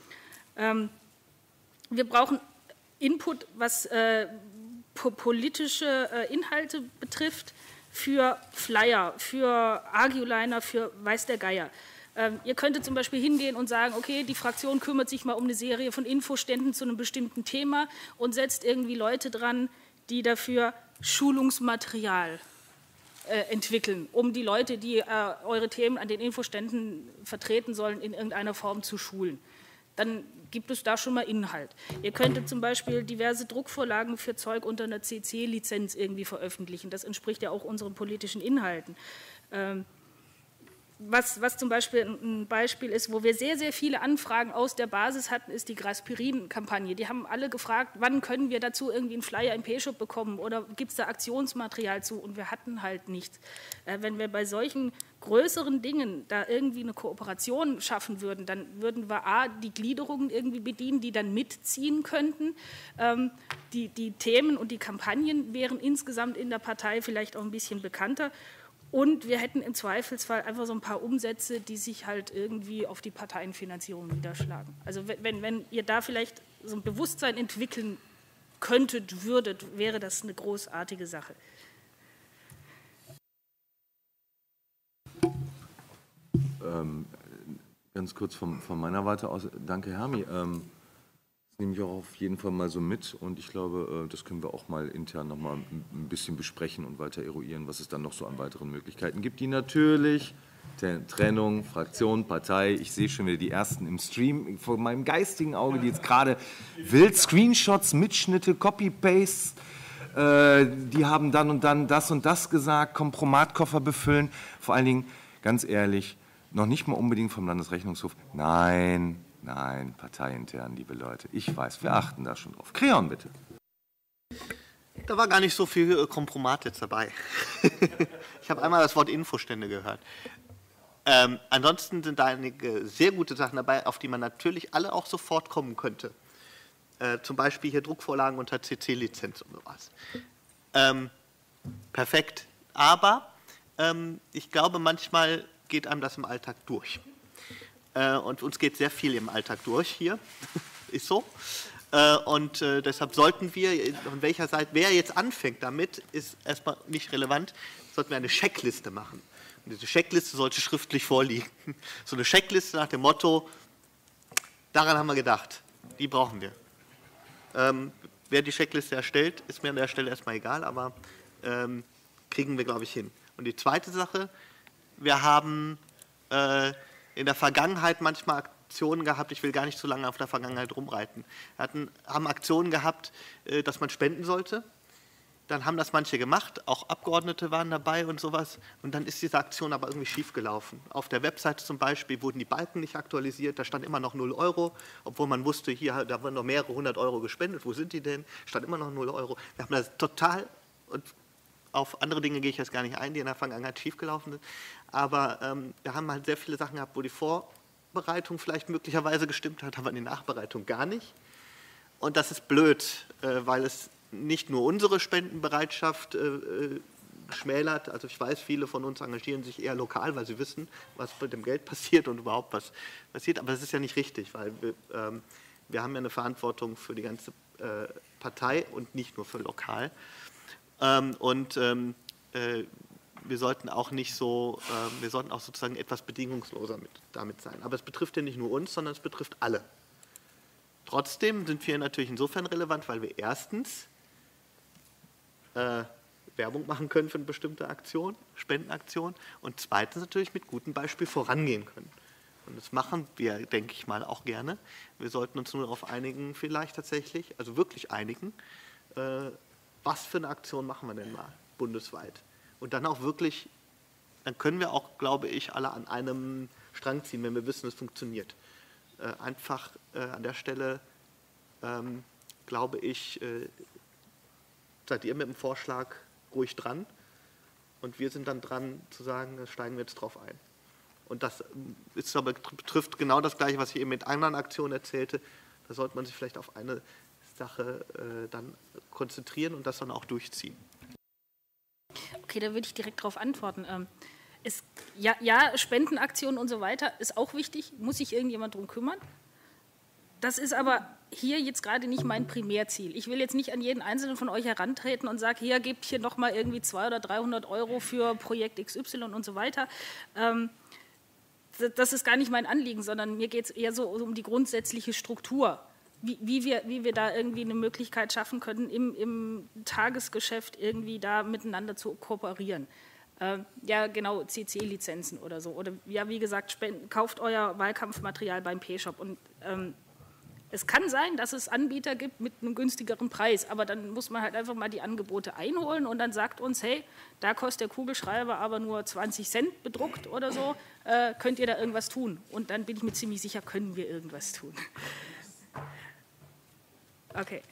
Wir brauchen Input, was politische Inhalte betrifft, für Flyer, für Argioliner, für weiß der Geier. Ihr könntet zum Beispiel hingehen und sagen, okay, die Fraktion kümmert sich mal um eine Serie von Infoständen zu einem bestimmten Thema und setzt irgendwie Leute dran, die dafür Schulungsmaterial entwickeln, um die Leute, die eure Themen an den Infoständen vertreten sollen, in irgendeiner Form zu schulen. Dann gibt es da schon mal Inhalt. Ihr könntet zum Beispiel diverse Druckvorlagen für Zeug unter einer CC-Lizenz irgendwie veröffentlichen. Das entspricht ja auch unseren politischen Inhalten. Was zum Beispiel ein Beispiel ist, wo wir sehr, sehr viele Anfragen aus der Basis hatten, ist die Graspirin-Kampagne. Die haben alle gefragt, wann können wir dazu irgendwie einen Flyer im P-Shop bekommen oder gibt es da Aktionsmaterial zu? Und wir hatten halt nichts. Wenn wir bei solchen größeren Dingen da irgendwie eine Kooperation schaffen würden, dann würden wir A, die Gliederungen irgendwie bedienen, die dann mitziehen könnten. Die Themen und die Kampagnen wären insgesamt in der Partei vielleicht auch ein bisschen bekannter. Und wir hätten im Zweifelsfall einfach so ein paar Umsätze, die sich halt irgendwie auf die Parteienfinanzierung niederschlagen. Also wenn ihr da vielleicht so ein Bewusstsein entwickeln würdet, wäre das eine großartige Sache. Ganz kurz von meiner Warte aus, danke Hermi. Das nehme ich auch auf jeden Fall mal so mit und ich glaube, das können wir auch mal intern noch mal ein bisschen besprechen und weiter eruieren, was es dann noch so an weiteren Möglichkeiten gibt, die natürlich Trennung, Fraktion, Partei, ich sehe schon wieder die ersten im Stream vor meinem geistigen Auge, die jetzt gerade wild Screenshots, Mitschnitte, Copy-Paste, die haben dann und dann das und das gesagt, Kompromatkoffer befüllen, vor allen Dingen, ganz ehrlich, noch nicht mal unbedingt vom Landesrechnungshof, nein, Nein, parteiintern, liebe Leute. Ich weiß, wir achten da schon drauf. Creon, bitte. Da war gar nicht so viel Kompromat jetzt dabei. Ich habe einmal das Wort Infostände gehört. Ansonsten sind da einige sehr gute Sachen dabei, auf die man natürlich alle auch sofort kommen könnte. Zum Beispiel hier Druckvorlagen unter CC-Lizenz und sowas. Perfekt. Aber ich glaube, manchmal geht einem das im Alltag durch. Und uns geht sehr viel im Alltag durch hier. Ist so. Und deshalb sollten wir, von welcher Seite, wer jetzt anfängt damit, ist erstmal nicht relevant, sollten wir eine Checkliste machen. Und diese Checkliste sollte schriftlich vorliegen. So eine Checkliste nach dem Motto, daran haben wir gedacht, die brauchen wir. Wer die Checkliste erstellt, ist mir an der Stelle erstmal egal, aber kriegen wir, glaube ich, hin. Und die zweite Sache, wir haben in der Vergangenheit manchmal Aktionen gehabt, ich will gar nicht so lange auf der Vergangenheit rumreiten, haben Aktionen gehabt, dass man spenden sollte. Dann haben das manche gemacht, auch Abgeordnete waren dabei und sowas. Und dann ist diese Aktion aber irgendwie schiefgelaufen. Auf der Webseite zum Beispiel wurden die Balken nicht aktualisiert, da stand immer noch 0 €, obwohl man wusste, hier, da wurden noch mehrere 100 € gespendet, wo sind die denn? Stand immer noch 0 €. Wir haben das total, und auf andere Dinge gehe ich jetzt gar nicht ein, die in der Vergangenheit schiefgelaufen sind. Aber wir haben halt sehr viele Sachen gehabt, wo die Vorbereitung vielleicht möglicherweise gestimmt hat, aber die Nachbereitung gar nicht. Und das ist blöd, weil es nicht nur unsere Spendenbereitschaft schmälert. Also ich weiß, viele von uns engagieren sich eher lokal, weil sie wissen, was mit dem Geld passiert und überhaupt was passiert. Aber das ist ja nicht richtig, weil wir haben ja eine Verantwortung für die ganze Partei und nicht nur für lokal. Wir sollten auch nicht so, wir sollten auch sozusagen etwas bedingungsloser damit sein. Aber es betrifft ja nicht nur uns, sondern es betrifft alle. Trotzdem sind wir natürlich insofern relevant, weil wir erstens Werbung machen können für eine bestimmte Aktion, Spendenaktion, und zweitens natürlich mit gutem Beispiel vorangehen können. Und das machen wir, denke ich mal, auch gerne. Wir sollten uns nur darauf einigen, vielleicht tatsächlich, also wirklich einigen, was für eine Aktion machen wir denn mal bundesweit. Und dann auch wirklich, dann können wir auch, glaube ich, alle an einem Strang ziehen, wenn wir wissen, es funktioniert. Einfach an der Stelle, glaube ich, seid ihr mit dem Vorschlag ruhig dran und wir sind dann dran zu sagen, da steigen wir jetzt drauf ein. Und das ist aber, betrifft genau das Gleiche, was ich eben mit anderen Aktionen erzählte. Da sollte man sich vielleicht auf eine Sache dann konzentrieren und das dann auch durchziehen. Okay, da würde ich direkt darauf antworten. Ja, Spendenaktionen und so weiter ist auch wichtig, muss sich irgendjemand drum kümmern. Das ist aber hier jetzt gerade nicht mein Primärziel. Ich will jetzt nicht an jeden Einzelnen von euch herantreten und sagen, hier, gebt hier nochmal irgendwie 200 oder 300 € für Projekt XY und so weiter. Das ist gar nicht mein Anliegen, sondern mir geht es eher so um die grundsätzliche Struktur. Wie wir da irgendwie eine Möglichkeit schaffen können, im Tagesgeschäft irgendwie da miteinander zu kooperieren. Ja, genau, CC-Lizenzen oder so. Oder ja, wie gesagt, kauft euer Wahlkampfmaterial beim P-Shop. Und es kann sein, dass es Anbieter gibt mit einem günstigeren Preis, aber dann muss man halt einfach mal die Angebote einholen und dann sagt uns, hey, da kostet der Kugelschreiber aber nur 20 Cent bedruckt oder so, könnt ihr da irgendwas tun? Und dann bin ich mir ziemlich sicher, können wir irgendwas tun. Okay.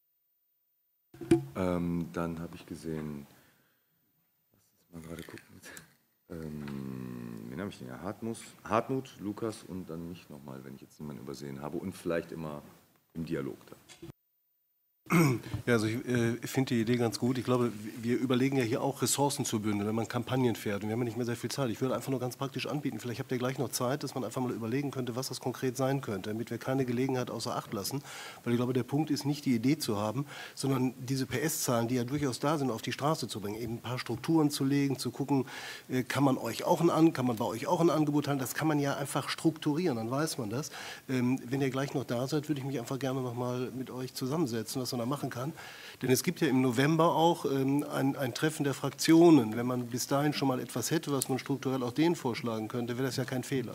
Dann habe ich gesehen, lass uns mal gerade gucken. Wen habe ich denn? Ja, Hartmut, Lukas und dann mich nochmal, wenn ich jetzt niemanden übersehen habe und vielleicht immer im Dialog da. Ja, also ich finde die Idee ganz gut. Ich glaube, wir überlegen ja hier auch, Ressourcen zu bündeln, wenn man Kampagnen fährt. Und wir haben ja nicht mehr sehr viel Zeit. Ich würde einfach nur ganz praktisch anbieten, vielleicht habt ihr gleich noch Zeit, dass man einfach mal überlegen könnte, was das konkret sein könnte, damit wir keine Gelegenheit außer Acht lassen. Weil ich glaube, der Punkt ist nicht die Idee zu haben, sondern diese PS-Zahlen, die ja durchaus da sind, auf die Straße zu bringen. Eben ein paar Strukturen zu legen, zu gucken, kann man bei euch auch ein Angebot haben. Das kann man ja einfach strukturieren, dann weiß man das. Wenn ihr gleich noch da seid, würde ich mich einfach gerne noch mal mit euch zusammensetzen, was man da machen kann. Denn es gibt ja im November auch ein Treffen der Fraktionen. Wenn man bis dahin schon mal etwas hätte, was man strukturell auch denen vorschlagen könnte, wäre das ja kein Fehler.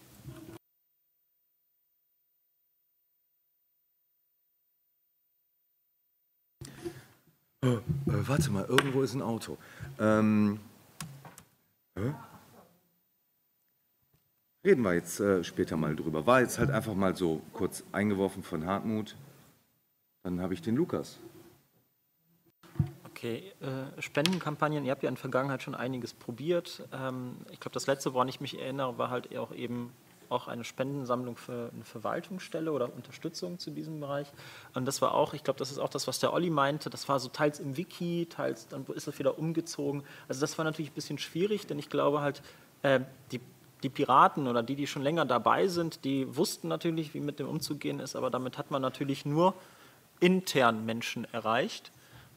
Warte mal, irgendwo ist ein Auto. Reden wir jetzt später mal drüber. War jetzt halt einfach mal so kurz eingeworfen von Hartmut. Dann habe ich den Lukas. Okay, Spendenkampagnen, ihr habt ja in der Vergangenheit schon einiges probiert. Ich glaube, das letzte, woran ich mich erinnere, war halt auch eben auch eine Spendensammlung für eine Verwaltungsstelle oder Unterstützung zu diesem Bereich. Und das war auch, ich glaube, das ist auch das, was der Olli meinte, das war so teils im Wiki, teils dann ist das wieder umgezogen. Also das war natürlich ein bisschen schwierig, denn ich glaube halt, die Piraten oder die schon länger dabei sind, die wussten natürlich, wie mit dem umzugehen ist, aber damit hat man natürlich nur intern Menschen erreicht,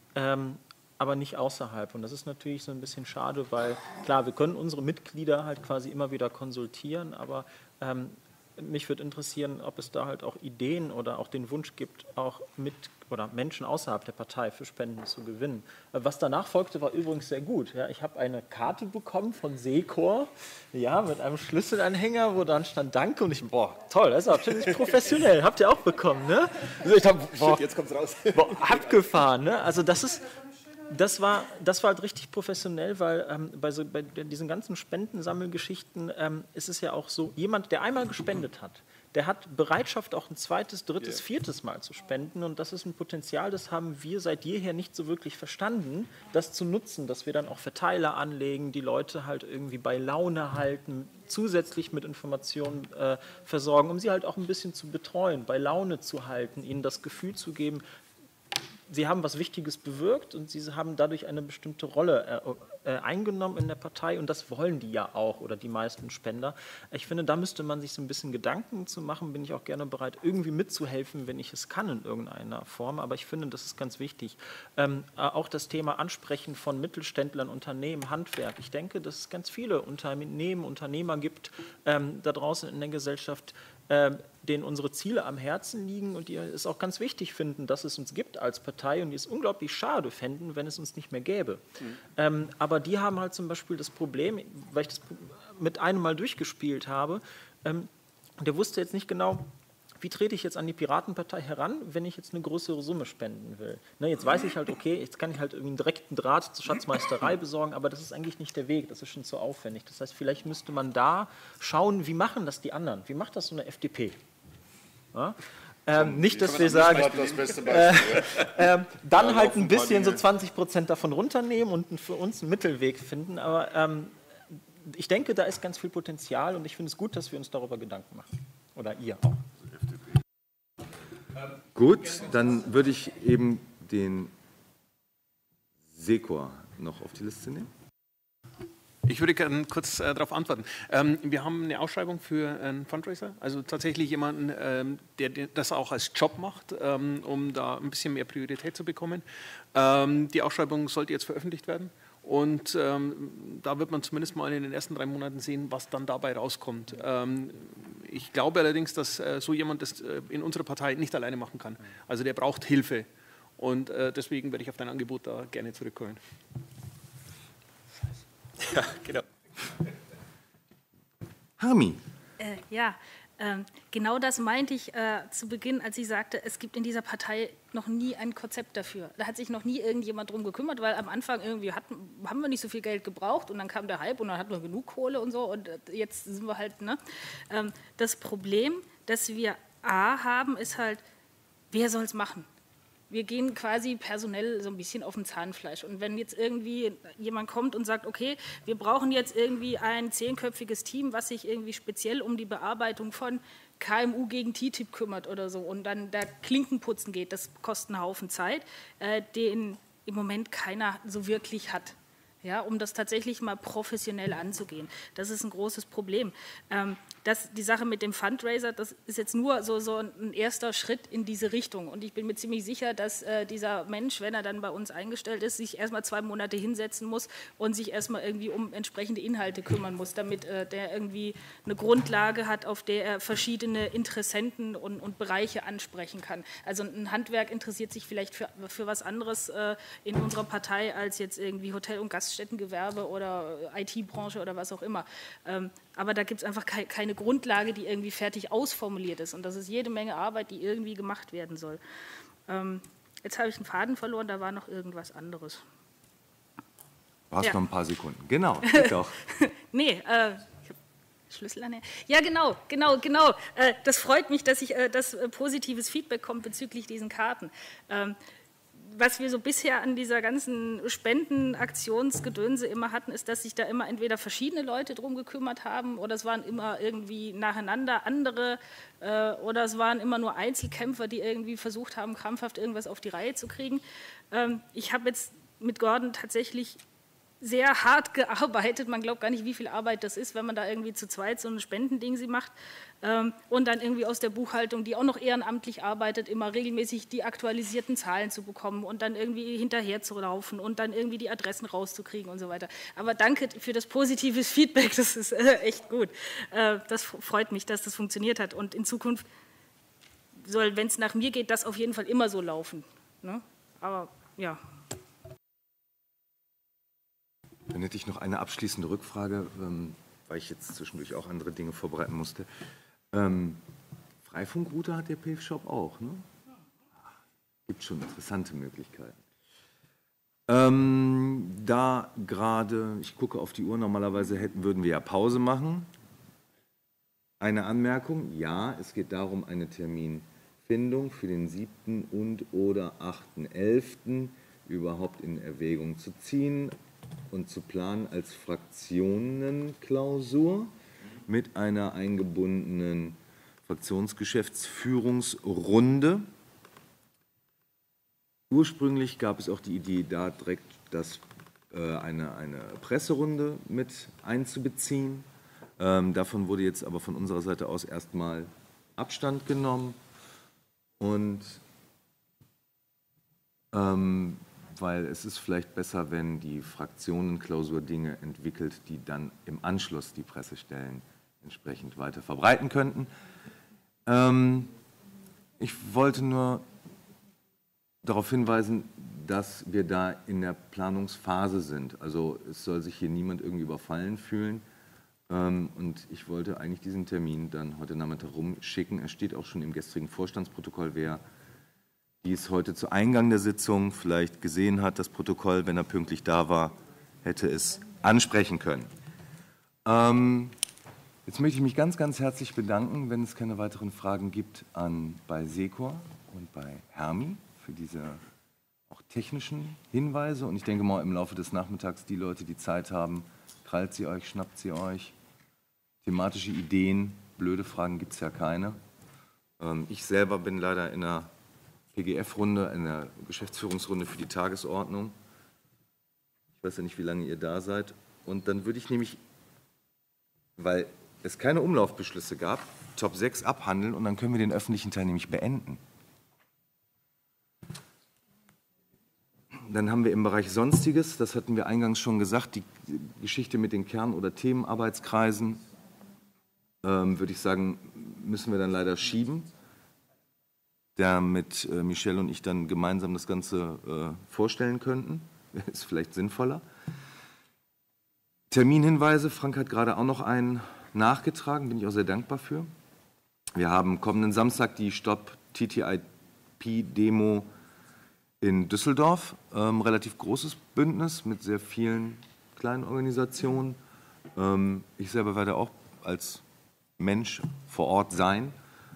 aber nicht außerhalb. Und das ist natürlich so ein bisschen schade, weil klar, wir können unsere Mitglieder halt quasi immer wieder konsultieren, aber mich würde interessieren, ob es da halt auch Ideen oder auch den Wunsch gibt, auch Menschen außerhalb der Partei für Spenden zu gewinnen. Was danach folgte, war übrigens sehr gut. Ja, ich habe eine Karte bekommen von Secor, ja, mit einem Schlüsselanhänger, wo dann stand Danke und boah, toll, das ist auch ziemlich professionell. Habt ihr auch bekommen, ne? Also ich hab, boah, jetzt kommt's raus. Boah, abgefahren, ne? Also das war halt richtig professionell, weil bei diesen ganzen Spendensammelgeschichten ist es ja auch so, jemand, der einmal gespendet hat, der hat Bereitschaft, auch ein zweites, drittes, viertes Mal zu spenden. Und das ist ein Potenzial, das haben wir seit jeher nicht so wirklich verstanden, das zu nutzen, dass wir dann auch Verteiler anlegen, die Leute halt irgendwie bei Laune halten, zusätzlich mit Informationen versorgen, um sie halt auch ein bisschen zu betreuen, bei Laune zu halten, ihnen das Gefühl zu geben, sie haben was Wichtiges bewirkt und sie haben dadurch eine bestimmte Rolle eingenommen in der Partei und das wollen die ja auch oder die meisten Spender. Ich finde, da müsste man sich so ein bisschen Gedanken zu machen, bin ich auch gerne bereit, irgendwie mitzuhelfen, wenn ich es kann in irgendeiner Form, aber ich finde, das ist ganz wichtig. Auch das Thema Ansprechen von Mittelständlern, Unternehmen, Handwerk. Ich denke, dass es ganz viele Unternehmen, Unternehmer gibt da draußen in der Gesellschaft, denen unsere Ziele am Herzen liegen und die es auch ganz wichtig finden, dass es uns gibt als Partei und die es unglaublich schade fänden, wenn es uns nicht mehr gäbe. Aber die haben halt zum Beispiel das Problem, weil ich das mit einem Mal durchgespielt habe, der wusste jetzt nicht genau, wie trete ich jetzt an die Piratenpartei heran, wenn ich jetzt eine größere Summe spenden will. Ne, jetzt weiß ich halt, okay, jetzt kann ich halt irgendwie einen direkten Draht zur Schatzmeisterei besorgen, aber das ist eigentlich nicht der Weg, das ist schon zu aufwendig. Das heißt, vielleicht müsste man da schauen, wie machen das die anderen? Wie macht das so eine FDP? Ja? Nicht, dass wir sagen, dann halt ein bisschen so 20% davon runternehmen und für uns einen Mittelweg finden, aber ich denke, da ist ganz viel Potenzial und ich finde es gut, dass wir uns darüber Gedanken machen. Oder ihr auch. Gut, dann würde ich eben den Secor noch auf die Liste nehmen. Ich würde gerne kurz darauf antworten. Wir haben eine Ausschreibung für einen Fundraiser, also tatsächlich jemanden, der das auch als Job macht, um da ein bisschen mehr Priorität zu bekommen. Die Ausschreibung sollte jetzt veröffentlicht werden. Und da wird man zumindest mal in den ersten 3 Monaten sehen, was dann dabei rauskommt. Ich glaube allerdings, dass so jemand das in unserer Partei nicht alleine machen kann. Also der braucht Hilfe. Und deswegen werde ich auf dein Angebot da gerne zurückkommen. Ja, genau. Harmi. Genau das meinte ich zu Beginn, als ich sagte, es gibt in dieser Partei noch nie ein Konzept dafür. Da hat sich noch nie irgendjemand drum gekümmert, weil am Anfang irgendwie haben wir nicht so viel Geld gebraucht und dann kam der Hype und dann hatten wir genug Kohle und so und jetzt sind wir halt, ne? Das Problem, das wir haben, ist halt, wer soll es machen? Wir gehen quasi personell so ein bisschen auf dem Zahnfleisch. Und wenn jetzt irgendwie jemand kommt und sagt, okay, wir brauchen jetzt irgendwie ein 10-köpfiges Team, was sich irgendwie speziell um die Bearbeitung von KMU gegen TTIP kümmert oder so und dann da Klinkenputzen geht, das kostet einen Haufen Zeit, den im Moment keiner so wirklich hat. Ja, um das tatsächlich mal professionell anzugehen. Das ist ein großes Problem. Die Sache mit dem Fundraiser, das ist jetzt nur so ein erster Schritt in diese Richtung. Und ich bin mir ziemlich sicher, dass dieser Mensch, wenn er dann bei uns eingestellt ist, sich erstmal 2 Monate hinsetzen muss und sich erstmal irgendwie um entsprechende Inhalte kümmern muss, damit der irgendwie eine Grundlage hat, auf der er verschiedene Interessenten und Bereiche ansprechen kann. Also ein Handwerk interessiert sich vielleicht für was anderes in unserer Partei als jetzt irgendwie Hotel- und Gaststättengewerbe oder IT-Branche oder was auch immer. Aber da gibt es einfach keine Grundlage, die irgendwie fertig ausformuliert ist. Und das ist jede Menge Arbeit, die irgendwie gemacht werden soll. Jetzt habe ich einen Faden verloren, da war noch irgendwas anderes. Du hast noch ein paar Sekunden. Genau, geht doch. Nee, Schlüssel an. Ja, genau. Das freut mich, dass positives Feedback kommt bezüglich diesen Karten. Was wir so bisher an dieser ganzen Spendenaktionsgedönse immer hatten, ist, dass sich da immer entweder verschiedene Leute drum gekümmert haben oder es waren immer irgendwie nacheinander andere oder es waren immer nur Einzelkämpfer, die irgendwie versucht haben, krampfhaft irgendwas auf die Reihe zu kriegen. Ich habe jetzt mit Gordon tatsächlich sehr hart gearbeitet. Man glaubt gar nicht, wie viel Arbeit das ist, wenn man da irgendwie zu zweit so ein Spendending sie macht und dann irgendwie aus der Buchhaltung, die auch noch ehrenamtlich arbeitet, immer regelmäßig die aktualisierten Zahlen zu bekommen und dann irgendwie hinterher zu laufen und dann irgendwie die Adressen rauszukriegen und so weiter. Aber danke für das positive Feedback, das ist echt gut. Das freut mich, dass das funktioniert hat und in Zukunft soll, wenn es nach mir geht, das auf jeden Fall immer so laufen. Ne? Aber ja. Dann hätte ich noch eine abschließende Rückfrage, weil ich jetzt zwischendurch auch andere Dinge vorbereiten musste. Freifunkrouter hat der PF-Shop auch, ne? Gibt schon interessante Möglichkeiten. Da gerade, ich gucke auf die Uhr, normalerweise würden wir ja Pause machen. Eine Anmerkung, ja, es geht darum, eine Terminfindung für den 7. und oder 8.11. überhaupt in Erwägung zu ziehen und zu planen als Fraktionenklausur mit einer eingebundenen Fraktionsgeschäftsführungsrunde. Ursprünglich gab es auch die Idee, da direkt eine Presserunde mit einzubeziehen. Davon wurde jetzt aber von unserer Seite aus erstmal Abstand genommen und weil es ist vielleicht besser, wenn die Fraktionenklausur Dinge entwickelt, die dann im Anschluss die Pressestellen entsprechend weiter verbreiten könnten. Ich wollte nur darauf hinweisen, dass wir da in der Planungsphase sind. Also es soll sich hier niemand irgendwie überfallen fühlen. Und ich wollte eigentlich diesen Termin dann heute Nachmittag rumschicken. Er steht auch schon im gestrigen Vorstandsprotokoll, wer dies heute zu Eingang der Sitzung vielleicht gesehen hat, das Protokoll, wenn er pünktlich da war, hätte es ansprechen können. Jetzt möchte ich mich ganz, ganz herzlich bedanken, wenn es keine weiteren Fragen gibt, bei Secor und bei Hermi für diese auch technischen Hinweise. Und ich denke mal, im Laufe des Nachmittags, die Leute, die Zeit haben, krallt sie euch, schnappt sie euch. Thematische Ideen, blöde Fragen gibt es ja keine. Ich selber bin leider in einer PGF-Runde, in der Geschäftsführungsrunde für die Tagesordnung. Ich weiß ja nicht, wie lange ihr da seid. Und dann würde ich nämlich, weil es keine Umlaufbeschlüsse gab, Top 6 abhandeln und dann können wir den öffentlichen Teil nämlich beenden. Dann haben wir im Bereich Sonstiges, das hatten wir eingangs schon gesagt, die Geschichte mit den Kern- oder Themenarbeitskreisen, würde ich sagen, müssen wir dann leider schieben, damit Michelle und ich dann gemeinsam das Ganze vorstellen könnten. Ist vielleicht sinnvoller. Terminhinweise, Frank hat gerade auch noch einen nachgetragen, bin ich auch sehr dankbar für. Wir haben kommenden Samstag die Stop TTIP-Demo in Düsseldorf, relativ großes Bündnis mit sehr vielen kleinen Organisationen. Ich selber werde auch als Mensch vor Ort sein.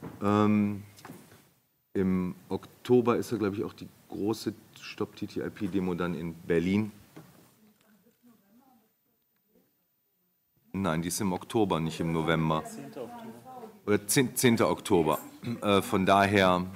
Im Oktober ist ja, glaube ich, auch die große Stop TTIP-Demo dann in Berlin. Nein, die ist im Oktober, nicht im November. 10. Oktober. Oder 10. Oktober. Von daher.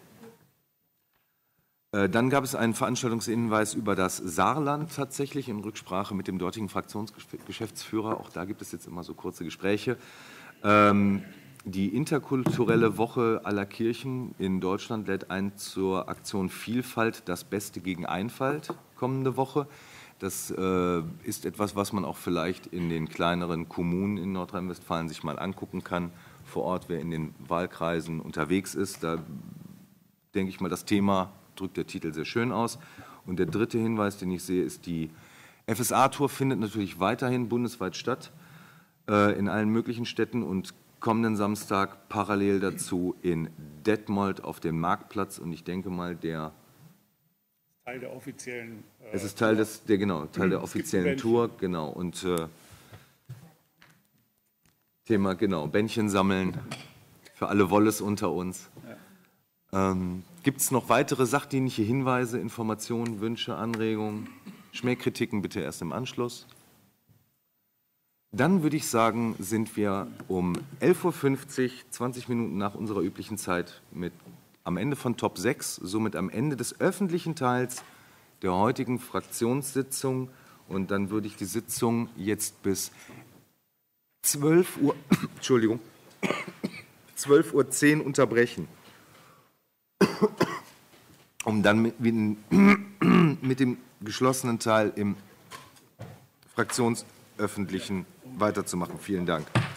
Dann gab es einen Veranstaltungshinweis über das Saarland tatsächlich in Rücksprache mit dem dortigen Fraktionsgeschäftsführer. Auch da gibt es jetzt immer so kurze Gespräche. Die interkulturelle Woche aller Kirchen in Deutschland lädt ein zur Aktion Vielfalt, das Beste gegen Einfalt kommende Woche. Das ist etwas, was man auch vielleicht in den kleineren Kommunen in Nordrhein-Westfalen sich mal angucken kann, vor Ort, wer in den Wahlkreisen unterwegs ist. Da denke ich mal, das Thema drückt der Titel sehr schön aus. Und der dritte Hinweis, den ich sehe, ist, die FSA-Tour findet natürlich weiterhin bundesweit statt, in allen möglichen Städten und kommenden Samstag parallel dazu in Detmold auf dem Marktplatz. Und ich denke mal, Teil der offiziellen es ist Teil der offiziellen Tour, genau. Und Thema, genau, Bändchen sammeln für alle Wolles unter uns. Gibt es noch weitere sachdienliche Hinweise, Informationen, Wünsche, Anregungen? Schmähkritiken bitte erst im Anschluss. Dann würde ich sagen, sind wir um 11:50 Uhr, 20 Minuten nach unserer üblichen Zeit, am Ende von Top 6, somit am Ende des öffentlichen Teils der heutigen Fraktionssitzung. Und dann würde ich die Sitzung jetzt bis 12 Uhr, Entschuldigung, 12:10 Uhr unterbrechen, um dann mit dem geschlossenen Teil im Fraktionsöffentlichen weiterzumachen. Vielen Dank.